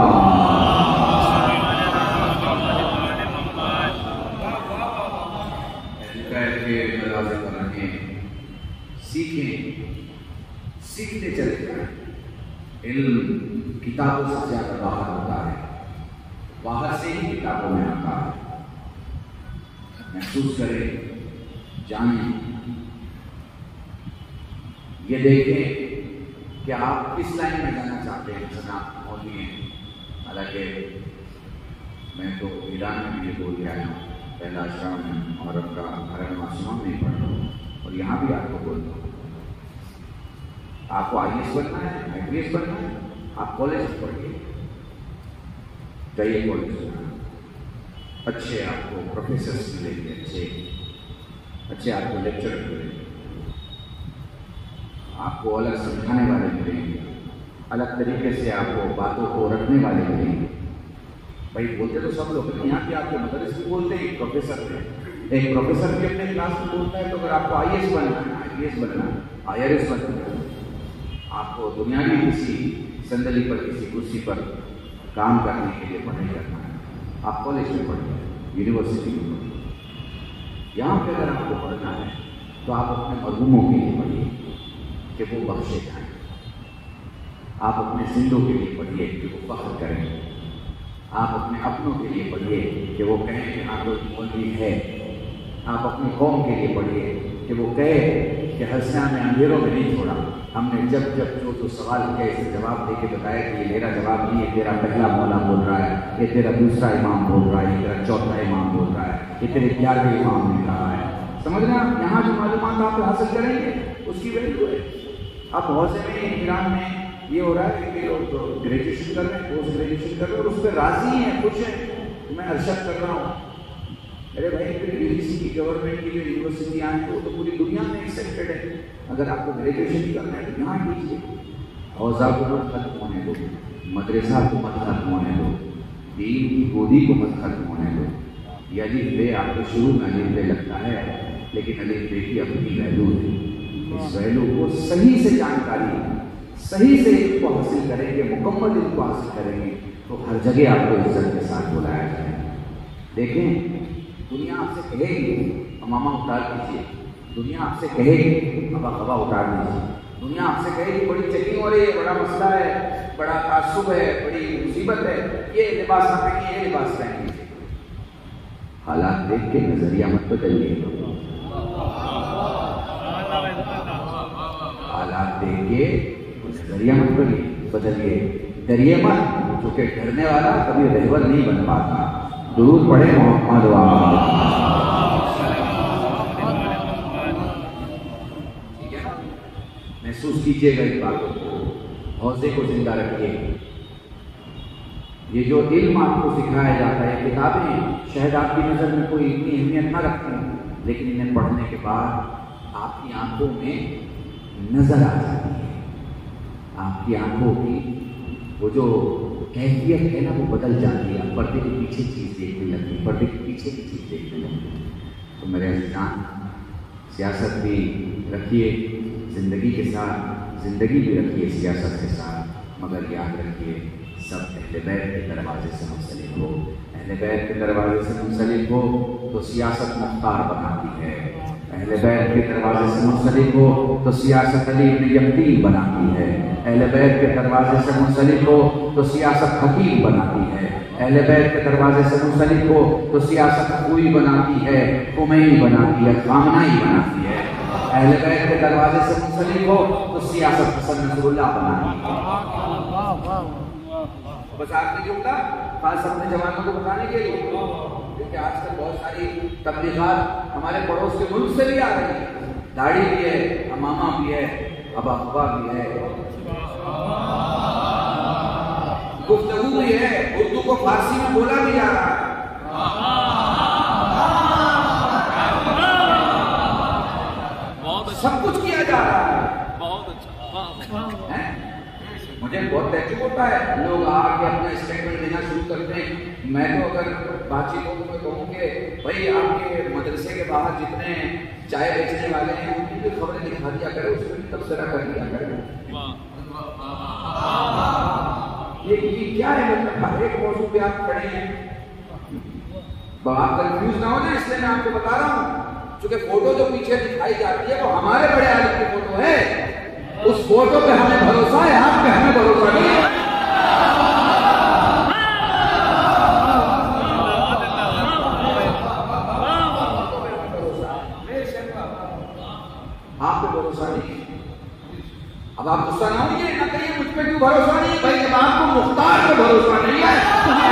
دروازے پر رکھیں، سیکھیں، سیکھتے چلے جائیں. علم کتابوں سے زیادہ باہر ہوتا ہے، باہر سے ہی کتابوں میں آتا ہے. محسوس کریں، جانیں، یہ دیکھیں کہ آپ کس لائن میں جانا چاہتے ہیں. جناب مولوی ہیں، حالانکہ میں تو ایران میں بھی یہ بول کے آیا ہوں، پہلا شام میں اور اب کا گھر معصوم نہیں پڑھ رہا ہوں، اور یہاں بھی آپ کو بولتا ہوں آپ کو آئی ایس بننا ہے، آئی پی ایس بننا ہے، آپ کالج پڑھیے، چاہیے کالج بننا، اچھے آپ کو پروفیسرس ملیں گے، اچھے آپ کو لیکچر ملیں گے، آپ کو الگ سمجھانے والے ملیں گے، الگ طریقے سے آپ کو باتوں کو رکھنے والے ملیں گے. بھائی بولتے تو سب لوگ یہاں کے آپ کے مدرس بھی بولتے ہیں، ایک پروفیسر ہے، ایک پروفیسر بھی اپنے کلاس میں بولتا ہے. تو اگر آپ کو آئی ایس بننا ہے، آئی پی ایس بننا ہے، آئی آر ایس بننا ہے، آپ کو دنیاوی کسی صندلی پر کسی کرسی پر کام کرنے کے لیے پڑھائی کرنا ہے، آپ کالج میں پڑھیں، یونیورسٹی میں پڑھیں. یہاں پہ اگر آپ کو پڑھنا ہے تو آپ اپنے مرحوموں کے لیے پڑھیے کہ وہ بخشے جائیں، آپ اپنے زندوں کے لیے پڑھیے کہ وہ فخر کریں، آپ اپنے اپنوں کے لیے پڑھیے کہ وہ کہیں کہ ہاں کوئی مولوی ہے، آپ اپنی قوم کے لیے پڑھیے کہ وہ کہے کہ حسنہ نے اندھیروں میں نہیں چھوڑا. ہم نے جب جو سوال کیا اسے جواب دے کے بتایا کہ یہ میرا جواب نہیں ہے، تیرا پہلا مولا بول رہا ہے، یہ تیرا دوسرا امام بول رہا ہے، یہ تیرا چوتھا امام بول رہا ہے، یہ تیرے 11ویں امام نے کہا ہے. سمجھ رہے ہیں؟ یہاں جو معلومات آپ حاصل کریں گے اس کی ویلیو ہے. اب بہت سے میں ایران میں یہ ہو رہا ہے کہ لوگ گریجویشن کر رہے ہیں، پوسٹ گریجویشن کر رہے ہیں اور اس پہ راضی ہیں، خوش ہیں. میں ارشد کر رہا ہوں ارے بھائی پھر کی گورنمنٹ کی جو یونیورسٹیاں ہیں وہ تو پوری دنیا میں ایکسیپٹیڈ ہے. اگر آپ کو گریجویشن ہی کرنا ہے تو یہاں کیجیے. اوزا کو مت ختم ہونے دو، مدرسہ کو مت ختم ہونے دو، دین کی گودی کو مت ختم ہونے دو. یہ الف بے آپ کو شروع میں الف بے لگتا ہے، لیکن الف بے کی اپنی ویلو ہے. اس ویلو کو صحیح سے جانکاری، صحیح سے اس کو حاصل کریں گے، مکمل اس کو حاصل کریں گے تو ہر جگہ آپ کو عزت کے ساتھ بلایا جائے. دیکھیں دنیا آپ سے کہے گی امامہ اتار دیجیے، دنیا آپ سے کہے گی ابا ہوا اتار دیجیے، دنیا آپ سے کہے گی بڑی چیکنگ ہو رہی ہے، بڑا مسئلہ ہے، بڑا تعصب ہے، بڑی مصیبت ہے، یہ لباس نہ پہنیے، یہ لباس پہن لیجیے. حالات دیکھ کے نظریہ مت بدلیے، حالات دیکھ کے نظریہ مت بدلیے، ڈریے مت، چونکہ ڈرنے والا کبھی رہبر نہیں بن پاتا. درود پڑھے محمد محسوس کیجیے گا اس باتوں کو، حوصلے کو زندہ رکھیے. یہ جو علم آپ کو سکھایا جاتا ہے، کتابیں شاید آپ کی نظر میں کوئی اتنی اہمیت نہ رکھتی ہیں، لیکن انہیں پڑھنے کے بعد آپ کی آنکھوں میں نظر آ جاتی ہے. آپ کی آنکھوں کی وہ جو کیفیت ہے نا وہ بدل جاتی ہے. پردے کے پیچھے چیز دیکھنے لگتی ہے، پردے کے پیچھے کی چیز دیکھنے لگتی ہے. تو میرے عزیزان، سیاست بھی رکھیے زندگی کے ساتھ، زندگی بھی رکھیے سیاست کے ساتھ، مگر یاد رکھیے سب اہل بیت کے دروازے سے منسلک ہو. اہل بیت کے دروازے سے منسلک ہو تو سیاست مختار بناتی ہے. اہل بیت کے دروازے سے منسلک ہو تو سیاست علی بن یقین بناتی ہے. اہل بیت کے دروازے سے منسلک ہو تو سیاست حکیم بناتی ہے. اہل بیت کے دروازے سے منسلک ہو تو سیاست خوئی بناتی ہے، خمینی بناتی ہے، خامنائی بناتی ہے. اہل بیت کے دروازے سے منسلک ہو تو سیاست حسن نصر اللہ بناتی ہے. بس آپ نے ہوگا خاص اپنے جوانوں کو بتانے کے لیے، کیونکہ آج کل بہت ساری تبلیغات ہمارے پڑوس کے ملک سے بھی آ رہی ہیں. داڑھی بھی ہے، امامہ بھی ہے، ابا ابا بھی ہے، گفتگو بھی ہے، اردو کو فارسی میں بولا بھی جا رہا ہے. سب کچھ کیا جا رہا ہے. بہت اچھا. مجھے بہت تعجب ہوتا ہے، لوگ آ کے اپنا اسٹیٹمنٹ دینا شروع کرتے ہیں. میں تو اگر بات چیتوں کو میں کہوں کہ بھائی آپ کے مدرسے کے باہر جتنے چائے بیچنے والے ہیں ان کی بھی خبریں دکھا دیا کرے، اس میں تبصرہ کر دیا کرے. یہ کیا ہے؟ مطلب ہر ایک موضوع پہ آپ کھڑے ہیں. آپ کنفیوز نہ ہو نا، اس لیے میں آپ کو بتا رہا ہوں، چونکہ فوٹو جو پیچھے دکھائی جاتی ہے وہ ہمارے بڑے عالم کی فوٹو ہے. اس فوٹو پہ ہمیں بھروسہ ہے، آپ پہ ہمیں بھروسہ نہیں ہے. آپ پہ بھروسہ نہیں. اب آپ غصہ نہ ہوئیے، نہ کہیے مجھ پہ کیوں بھروسہ نہیں. بھائی جب آپ کو مختار پہ بھروسہ نہیں ہے،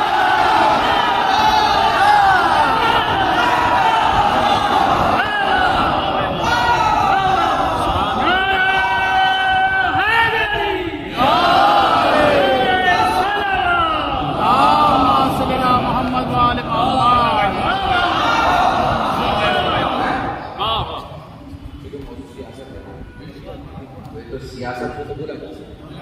سیاست کو تو برا کر سکتے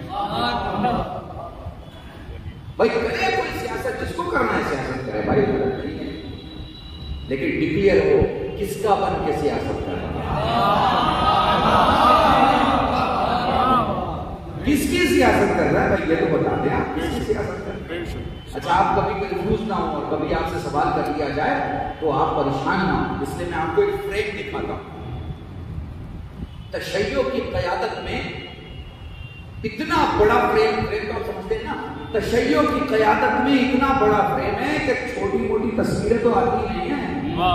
بھائی، کرے کوئی سیاست، جس کو کرنا ہے سیاست کرے بھائی، لیکن ڈکلیئر ہو کس کا بن کے سیاست کر رہا ہے، کس کی سیاست کر رہا ہے بھائی، یہ تو بتا دیں آپ کس کی سیاست کر رہے ہیں. اچھا آپ کبھی کنفیوز نہ ہو اور کبھی آپ سے سوال کر لیا جائے تو آپ پریشان نہ ہو. اس لیے میں آپ کو ایک فریم دکھاتا ہوں. تشیع کی قیادت میں اتنا بڑا فریم تو آپ سمجھتے ہیں نا، تشیع کی قیادت میں اتنا بڑا فریم ہے کہ چھوٹی موٹی تصویریں تو آتی نہیں ہیں.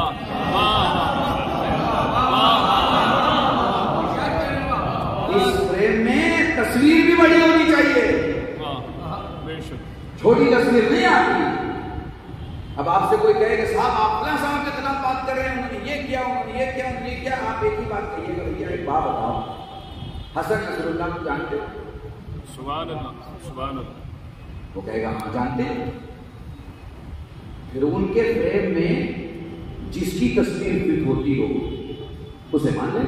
اس فریم میں تصویر بھی بڑی ہونی چاہیے، چھوٹی تصویر نہیں آتی. اب آپ سے کوئی کہے کہ صاحب آپ فلاں صاحب کے خلاف بات کر رہے ہیں، انہوں نے یہ کیا، انہوں نے یہ کیا، انہوں نے یہ کیا، آپ ایک ہی بات کہیے گا بھیا ایک بات بتاؤ، حسن نصر اللہ کو جانتے ہو؟ سبحان اللہ سبحان اللہ. وہ کہے گا ہاں جانتے ہیں. پھر ان کے فریم میں جس کی تصویر فٹ ہوتی ہو اسے مان لیں.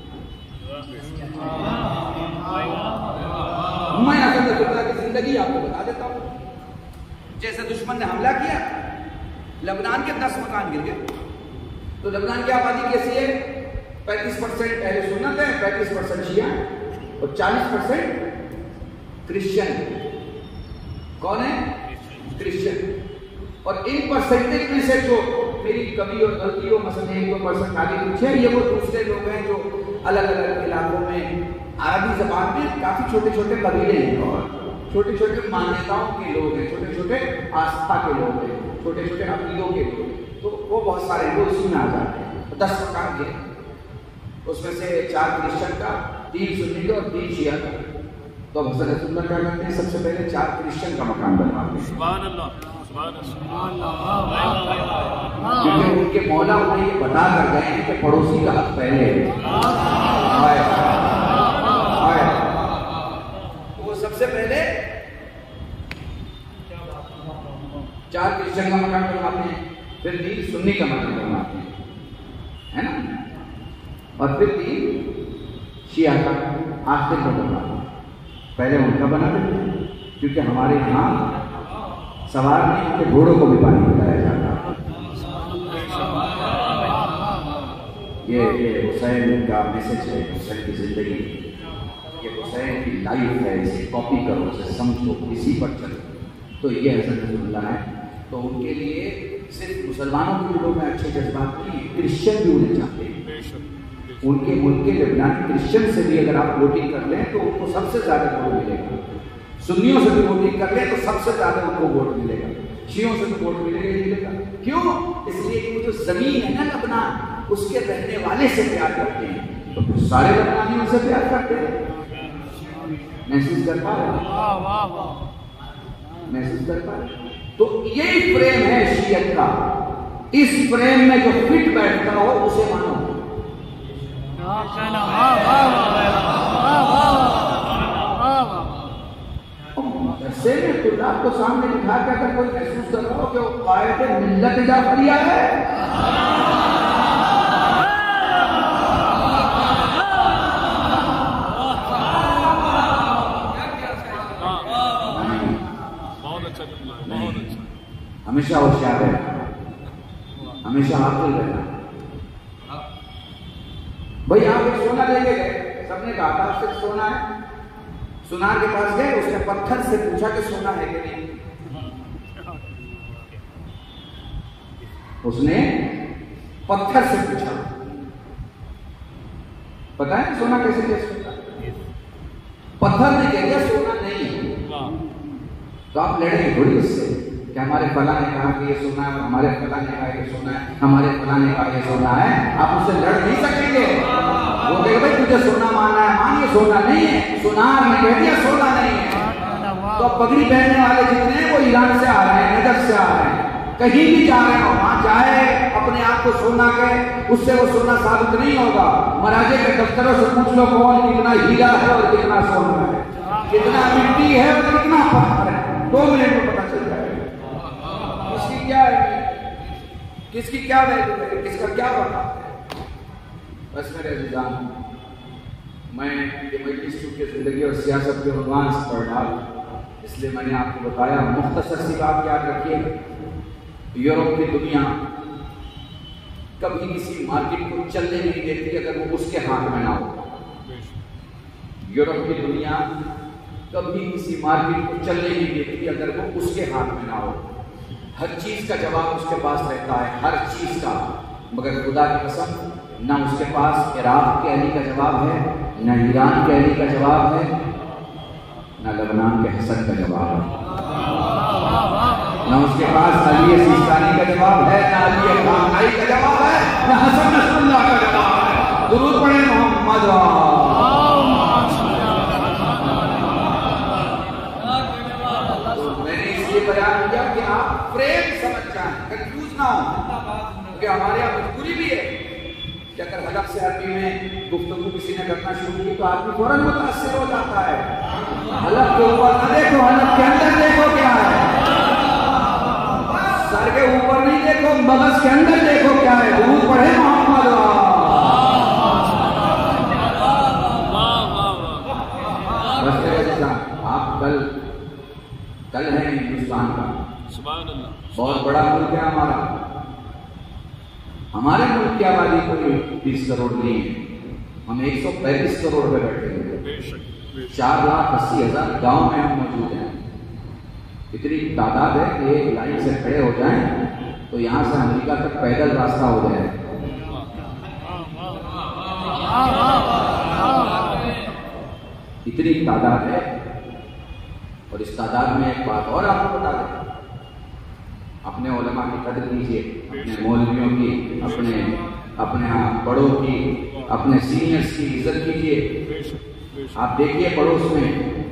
میں حسن نصر اللہ کی زندگی آپ کو بتا دیتا ہوں. جیسے دشمن نے حملہ کیا، لبنان کے 10 مکان گر گئے. تو لبنان کی آبادی کیسی ہے؟ 35% اہل سنت ہے، 35% شیعہ اور 40% کرسچن. کون ہے؟ کرسچن. اور ان پرسنٹیج میں سے جو میری کمی اور غلطی ہو، مثلا 1-2% آگے پیچھے، یہ وہ دوسرے لوگ ہیں جو الگ الگ علاقوں میں عربی زبان میں کافی چھوٹے چھوٹے قبیلے ہیں اور چھوٹے چھوٹے مانیتاؤں کے لوگ ہیں، چھوٹے چھوٹے آستھا کے لوگ ہیں، چھوٹے چھوٹے عقیدوں کے لوگ ہیں. تو وہ بہت سارے لوگ اسی میں آ جاتے ہیں. 10 مکان کے اس میں سے 4 کرسچن کا، 3 سنی کا اور 3 شیعہ کا. تو اب حضرت رسول اللہ کیا کرتے ہیں؟ سب سے پہلے 4 کرسچن کا مکان بنواتے ہیں. سبحان اللہ. کیونکہ ان کے مولا انہیں یہ بتا کر گئے ہیں کہ پڑوسی کا حق پہلے ہے. وہ سب سے پہلے 4 کرسچن کا مکان بنواتے ہیں، پھر 3 سنی کا مکان بنواتے ہیں، ہے نا، اور پھر 3 شیعہ کا آخر کا بنواتے ہیں. پہلے ان کا بنا دیتے ہیں کیونکہ ہمارے یہاں سوار نہیں کہ گھوڑوں کو بھی پانی پلایا جاتا. یہ حسین کا میسج ہے، حسین کی زندگی، یہ حسین کی لائف ہے. اسے کاپی کرو، اسے سمجھو، اسی پر چلو. تو یہ حضرت رسول اللہ ہے. تو ان کے لیے صرف مسلمانوں کے دلوں میں اچھے جذبات نہیں ہیں، کرسچن بھی انہیں چاہتے ہیں. ان کے ملک کے لبنان کرسچن سے بھی اگر آپ ووٹنگ کر لیں تو ان کو سب سے زیادہ ووٹ ملے گا. سنیوں سے بھی ووٹنگ کر لیں تو سب سے زیادہ ان کو ووٹ ملے گا. شیعوں سے بھی ووٹ ملے گا. کیوں؟ اس لیے کہ وہ جو زمین ہے نا لبنان، اس کے رہنے والے سے پیار کرتے ہیں. تو پھر سارے لبنانی ان سے پیار کرتے ہیں. محسوس کر پا رہے؟ محسوس کر پا رہے؟ تو یہی فریم ہے شیعت کا. اس فریم میں جو فٹ بیٹھتا ہو اسے مانو. سے آپ کو سامنے دکھا کے اگر کوئی محسوس کر رہا ہو کہ وہ قائد ملت جعفریہ ہے، ہمیشہ ہوشیار رہنا، ہمیشہ عاقل رہنا. بھائی آپ ایک سونا لے کے گئے، سب نے کہا تھا آپ سے سونا ہے. سونار کے پاس گئے، اس نے پتھر سے پوچھا کہ سونا ہے کہ نہیں. اس نے پتھر سے پوچھا. پتا ہے سونا کیسے کیسے ہوتا ہے؟ پتھر نے کہہ دیا سونا نہیں ہے. تو آپ لڑیں تھوڑی اس سے کہ ہمارے فلاں نے کہا کہ یہ سونا ہے، ہمارے فلاں نے کہا یہ سونا ہے، ہمارے فلاں نے کہا یہ سونا ہے. آپ اس سے لڑ نہیں سکیں گے. وہ کہے بھائی تجھے سونا ماننا ہے، مان یہ سونا نہیں ہے. سونار نے کہہ دیا سونا نہیں ہے. تو پگڑی پہننے والے جتنے ہیں وہ ایران سے آ رہے ہیں، نجف سے آ رہے ہیں، کہیں بھی جا رہے ہو وہاں جائے اپنے آپ کو سونا کہ اس سے وہ سونا ثابت نہیں ہوگا. مراجے کے دفتروں سے پوچھ لو کون کتنا ہیرا ہے اور کتنا سونا ہے، کتنا مٹی ہے اور کتنا پتھر ہے. 2 منٹ میں پتہ چل جائے گا کس کی کیا ہے، کس کی کیا ویلیو ہے، کس کا کیا بتا ہے. بس میرے عزیزان، میں یہ مجلس چونکہ زندگی اور سیاست کے عنوان سے پڑھ رہا ہوں، اس لیے میں نے آپ کو بتایا. مختصر سی بات یاد رکھیے، یورپ کی دنیا کبھی کسی مارکیٹ کو چلنے نہیں دیتی اگر وہ اس کے ہاتھ میں نہ ہو. یورپ کی دنیا کبھی کسی مارکیٹ کو چلنے نہیں دیتی اگر وہ اس کے ہاتھ میں نہ ہو. ہر چیز کا جواب اس کے پاس رہتا ہے، ہر چیز کا. مگر خدا کی قسم نہ اس کے پاس عراق کے علی کا جواب ہے، نہ ایران کے علی کا جواب ہے، نہ لبنان کے حسن کا جواب ہے. نہ اس کے پاس علی سیستانی کا جواب ہے، نہ علی خامنائی کا جواب ہے، نہ حسن نصر اللہ کا جواب ہے. درود پڑھیں محمد. میں نے اس لیے بیان کیا کہ آپ فریم سمجھ جائیں، کنفیوز نہ ہوں، کیونکہ ہمارے یہاں مجبوری بھی ہے کہ اگر حلق سے عربی میں گفتگو کسی نے کرنا شروع کی تو آدمی فوراً متاثر ہو جاتا ہے. حلق کے اوپر نہ دیکھو، حلق کے اندر دیکھو کیا ہے. سر کے اوپر نہیں دیکھو، مغز کے اندر دیکھو کیا ہے. درود پڑھے محمد. آپ کل ہیں ہندوستان کا، بہت بڑا ملک ہے ہمارا. ہمارے ملک کی آبادی کوئی 20 کروڑ نہیں ہے، ہم 135 کروڑ پہ بیٹھے ہیں، 4,80,000 گاؤں میں ہم موجود ہیں، اتنی تعداد ہے کہ ایک لائن سے کھڑے ہو جائیں تو یہاں سے امریکہ تک پیدل راستہ ہو جائے۔ اتنی تعداد ہے، اور اس تعداد میں ایک بات اور آپ کو بتا دیں، اپنے علماء کی قدر کیجیے، اپنے مولویوں کی، اپنے بڑوں کی، اپنے سینئرز کی عزت کیجیے۔ آپ دیکھیے پڑوس میں،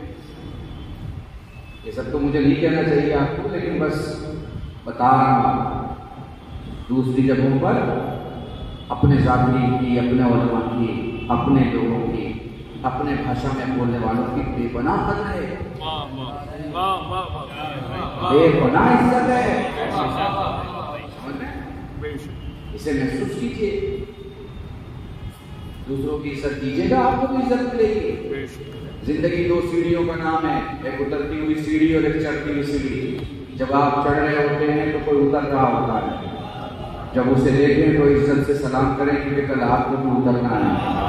یہ سب تو مجھے نہیں کہنا چاہیے آپ کو، لیکن بس بتا رہا ہوں، دوسری جگہوں پر اپنے ذاتی کی، اپنے علماء کی، اپنے لوگوں کی، اپنے بھاشا میں بولنے والوں کی بے پناہ قدر ہے، بے پناہ عزت ہے، اسے محسوس کیجیے، دوسروں کی عزت دیجیے گا، آپ کو بھی عزت ملے گی۔ زندگی 2 سیڑھیوں کا نام ہے، ایک اترتی ہوئی سیڑھی اور ایک چڑھتی ہوئی سیڑھی۔ جب آپ چڑھ رہے ہوتے ہیں تو کوئی اتر رہا ہوتا ہے، جب اسے دیکھیں تو عزت سے سلام کریں کیونکہ کل آپ کو بھی اترنا ہے۔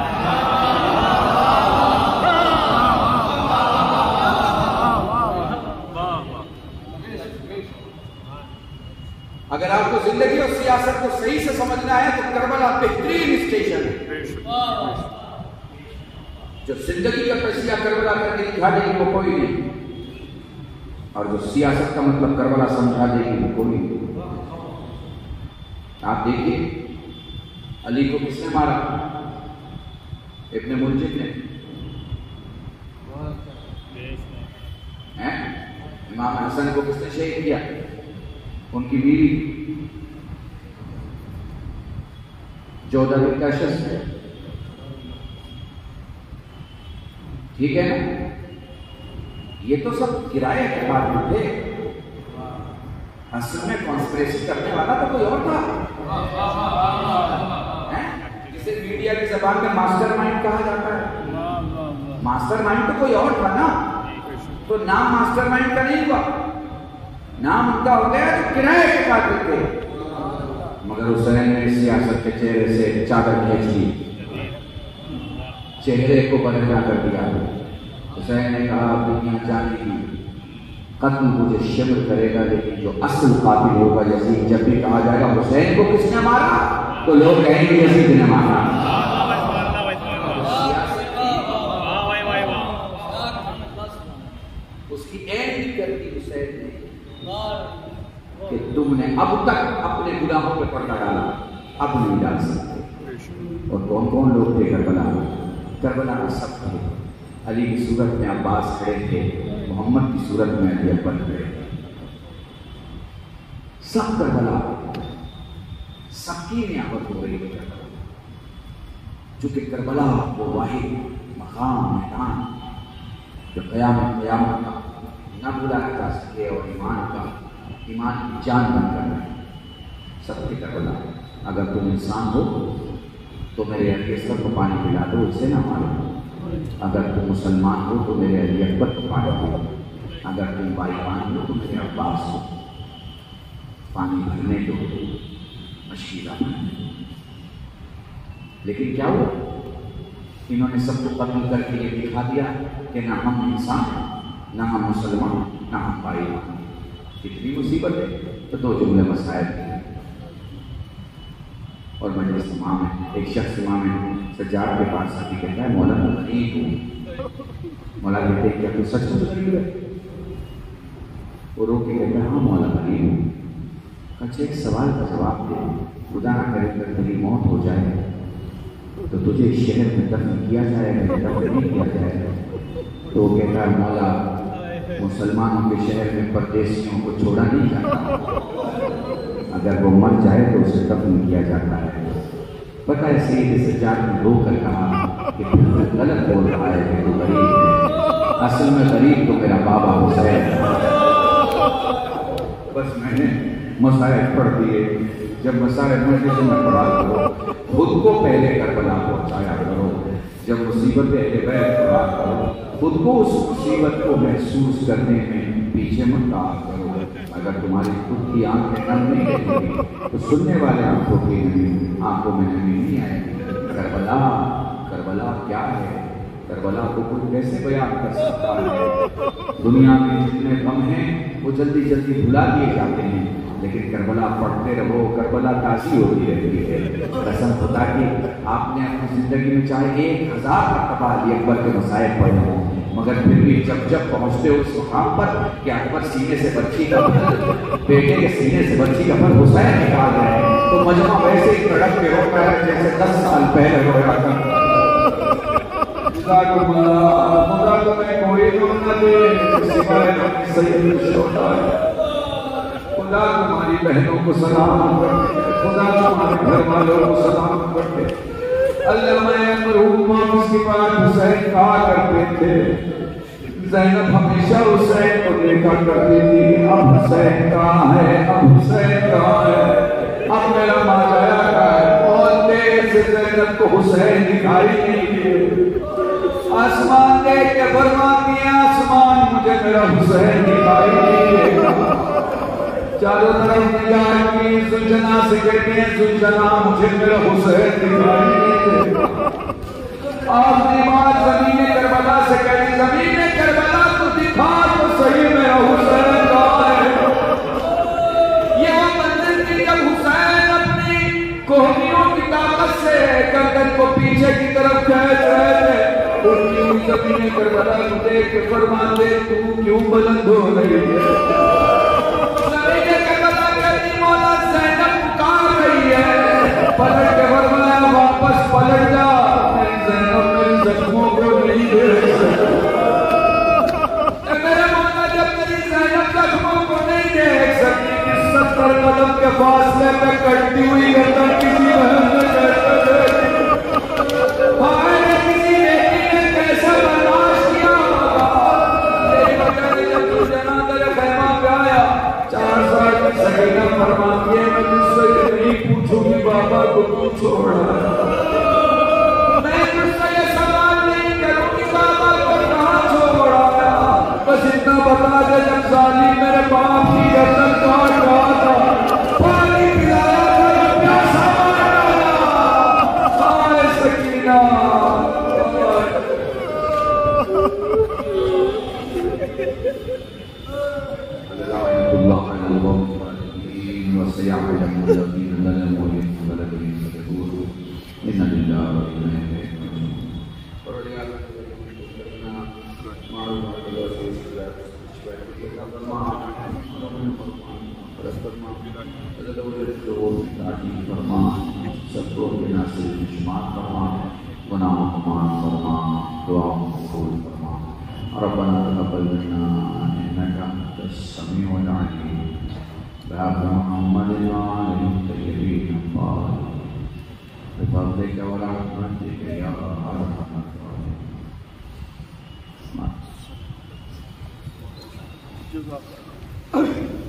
اگر آپ کو زندگی اور سیاست کو صحیح سے سمجھنا ہے تو کربلا بہترین اسٹیشن ہے۔ جو زندگی کا فیصلہ کربلا کر کے دکھا دے گی وہ کوئی نہیں، اور جو سیاست کا مطلب کربلا سمجھا دے گی وہ کوئی نہیں۔ آپ دیکھیے علی کو کس نے مارا؟ ابن ملجم نے۔ امام حسن کو کس نے شہید کیا؟ ان کی بیوی جودہ کا شخص ہے، ٹھیک ہے نا؟ یہ تو سب کرائے کے بات میں تھے، اصل میں کانسپریسی کرنے والا تو کوئی اور تھا، جسے میڈیا کی زبان میں ماسٹر مائنڈ کہا جاتا ہے۔ ماسٹر مائنڈ تو کوئی اور تھا نا، تو نام ماسٹر مائنڈ کا نہیں ہوا، نام ان کا ہو گیا تو کرائے کے قاتل تھے۔ مگر حسین نے سیاست کے چہرے سے چادر کھینچ لی، چہرے کو بدلنا کر دیا۔ حسین نے کہا دنیا جانے گی، قتل مجھے شمر کرے گا، لیکن جو اصل قاتل ہوگا یزید، جب بھی کہا جائے گا حسین کو کس نے مارا تو لوگ کہیں گے یزید نے مارا۔ اس کی اینڈ کر دی حسین نے کہ تم نے اب تک اپنے گناہوں پہ پردہ ڈالا، اب نہیں ڈال سکتے۔ اور کون کون لوگ تھے کربلا میں؟ سب تھے۔ علی کی صورت میں عباس کھڑے تھے، محمد کی صورت میں علی اکبر کھڑے تھے، سب کربلا، سب کی نعمت ہو رہی ہے کربلا، چونکہ کربلا وہ واحد مقام میدان جو قیامت کا نہ بھولا جا سکے، اور ایمان کی جان بن کر رہے سب کی کربلا۔ اگر تم انسان ہو تو میرے علی اکبر کو پانی پلا دو، اسے نہ مارو۔ اگر تم مسلمان ہو تو میرے علی اکبر کو پانی دو، اگر تم بھائی بہن ہو تو میرے عباس کو پانی بھرنے دو، مشکلات۔ لیکن کیا ہوا؟ انہوں نے سب کو قتل کر کے یہ دکھا دیا کہ نہ ہم انسان ہیں، نہ ہم مسلمان، نہ ہم بھائی بہن۔ کتنی مصیبت ہے۔ تو 2 جملے مسائل ہیں، اور مجلس امام ہے، ایک شخص امام سجاد کے پاس آتی کہتا ہے مولا میں غریب ہوں۔ مولا کہتے ہیں کیا تو سچ میں غریب ہے؟ وہ رو کے کہتا ہے ہاں مولا غریب ہوں۔ اچھا ایک سوال کا جواب دے، خدا نہ کرے اگر تیری موت ہو جائے تو تجھے اس شہر میں دفن کیا جائے گا، دفن نہیں کیا جائے گا؟ تو وہ کہتا ہے مولا مسلمانوں کے شہر میں پردیسیوں کو چھوڑا نہیں جاتا، اگر وہ مر جائے تو اسے دفن کیا جاتا ہے۔ پتہ ہے سید سجاد نے رو کر کہا کہ غلط بول رہا ہے کہ تو غریب ہے، اصل میں غریب تو میرا بابا حسین۔ بس میں نے مسائل پڑھ دیے، جب مسائل مجلس میں پڑھا کرو، خود کو پہلے کربلا پہنچایا کرو، جب مصیبت اہل بیت پڑھا کرو، خود کو اس مصیبت کو محسوس کرنے میں پیچھے مت رہا کرو۔ اگر تمہاری خود کی آنکھیں نم نہیں رہیں گی تو سننے والے آنکھوں کی آنکھوں میں نمی نہیں آئے گی۔ کربلا کیا ہے؟ کربلا کو کوئی کیسے بیان کر سکتا ہے؟ دنیا میں جتنے غم ہیں وہ جلدی جلدی بھلا دیے جاتے ہیں، لیکن کربلا پڑھتے رہو، کربلا تازی ہوتی رہتی ہے۔ قسم خدا کی آپ نے اپنی زندگی میں چاہے 1000 مرتبہ علی اکبر کے مصائب پڑھے ہوں، مگر پھر بھی جب پہنچتے ہو اس مقام پر کہ اکبر سینے سے بچی کا بیٹے کے سینے سے بچی کا پر حسین نکال رہے ہیں تو مجمع ویسے ہی تڑپ کے روتا ہے جیسے 10 سال پہلے رویا تھا۔ خدا تمہیں کوئی دور نہ دے سوائے اپنے سید الشہداء۔ خدا تمہاری بہنوں کو سلام کرتے، خدا تمہارے گھر والوں کو سلام کرتے۔ علامہ مرحوم واپس کی بات حسین کہا کرتے تھے، زینب ہمیشہ حسین کو دیکھا کرتی تھی، اب حسین کہاں ہے، اب حسین کہاں ہے، اب میرا ماجایا کا ہے۔ بہت دیر سے زینب کو حسین دکھائی نہیں دیے، آسمان دیکھ کے فرماتی ہے آسمان مجھے میرا حسین دکھائی نہیں دیتا۔ چاروں طرف نگاہ کی، زلجنا سے کہتے ہیں زلجنا مجھے میرا حسین دکھائی نہیں دیتا۔ آخری بات زمین کربلا سے کہتی زمین کربلا تو دکھا تو صحیح میرا حسین کہاں ہے۔ یہ وہ منزل تھی جب حسین اپنی کوہنیوں کی طاقت سے گردن کو پیچھے کی طرف کھینچ رہے تھے۔ اٹھتی ہوئی زمین کربلا کو دیکھ کے فرماتے تو کیوں بلند ہو رہی ہے؟ زمین کربلا کہتی مولا زینب پکار رہی ہے، پلٹ کے فرمایا واپس پلٹ جا، میری زینب میری زخموں کو نہیں دیکھ سکتی۔ میرے مولا جب میری زینب زخموں کو نہیں دیکھ سکتی، 70 قدم کے فاصلے پہ کٹتی ہوئی گردن کسی بہن نے کیسے دیکھی؟ ہائے کسی بیٹی نے کیسا برداشت کیا ہوگا؟ میری وجہ نے جب تو جنازہ خیمہ پہ آیا، 4 سال کی سکینہ فرماتی ہے میں تجھ سے یہ نہیں پوچھوں گی بابا کو تو چھوڑا، میں تجھ سے یہ سوال نہیں کروں گی بابا کو کہاں چھوڑا، بس اتنا بتا دے جب ظالم میرے باپ کی گردن کاٹ رہا تھا، پانی پلایا تھا، پیاسا مارا، ہائے سکینہ۔ اللہ وسيعلم الذين ظلموا بلدهم يقولون إن لله وإنا إليه ربنا تقبل منا إنك أنت السميع العليم محمد وآله الطيبين الطاهرين بفضلك ورحمتك يا أرحم الراحمين۔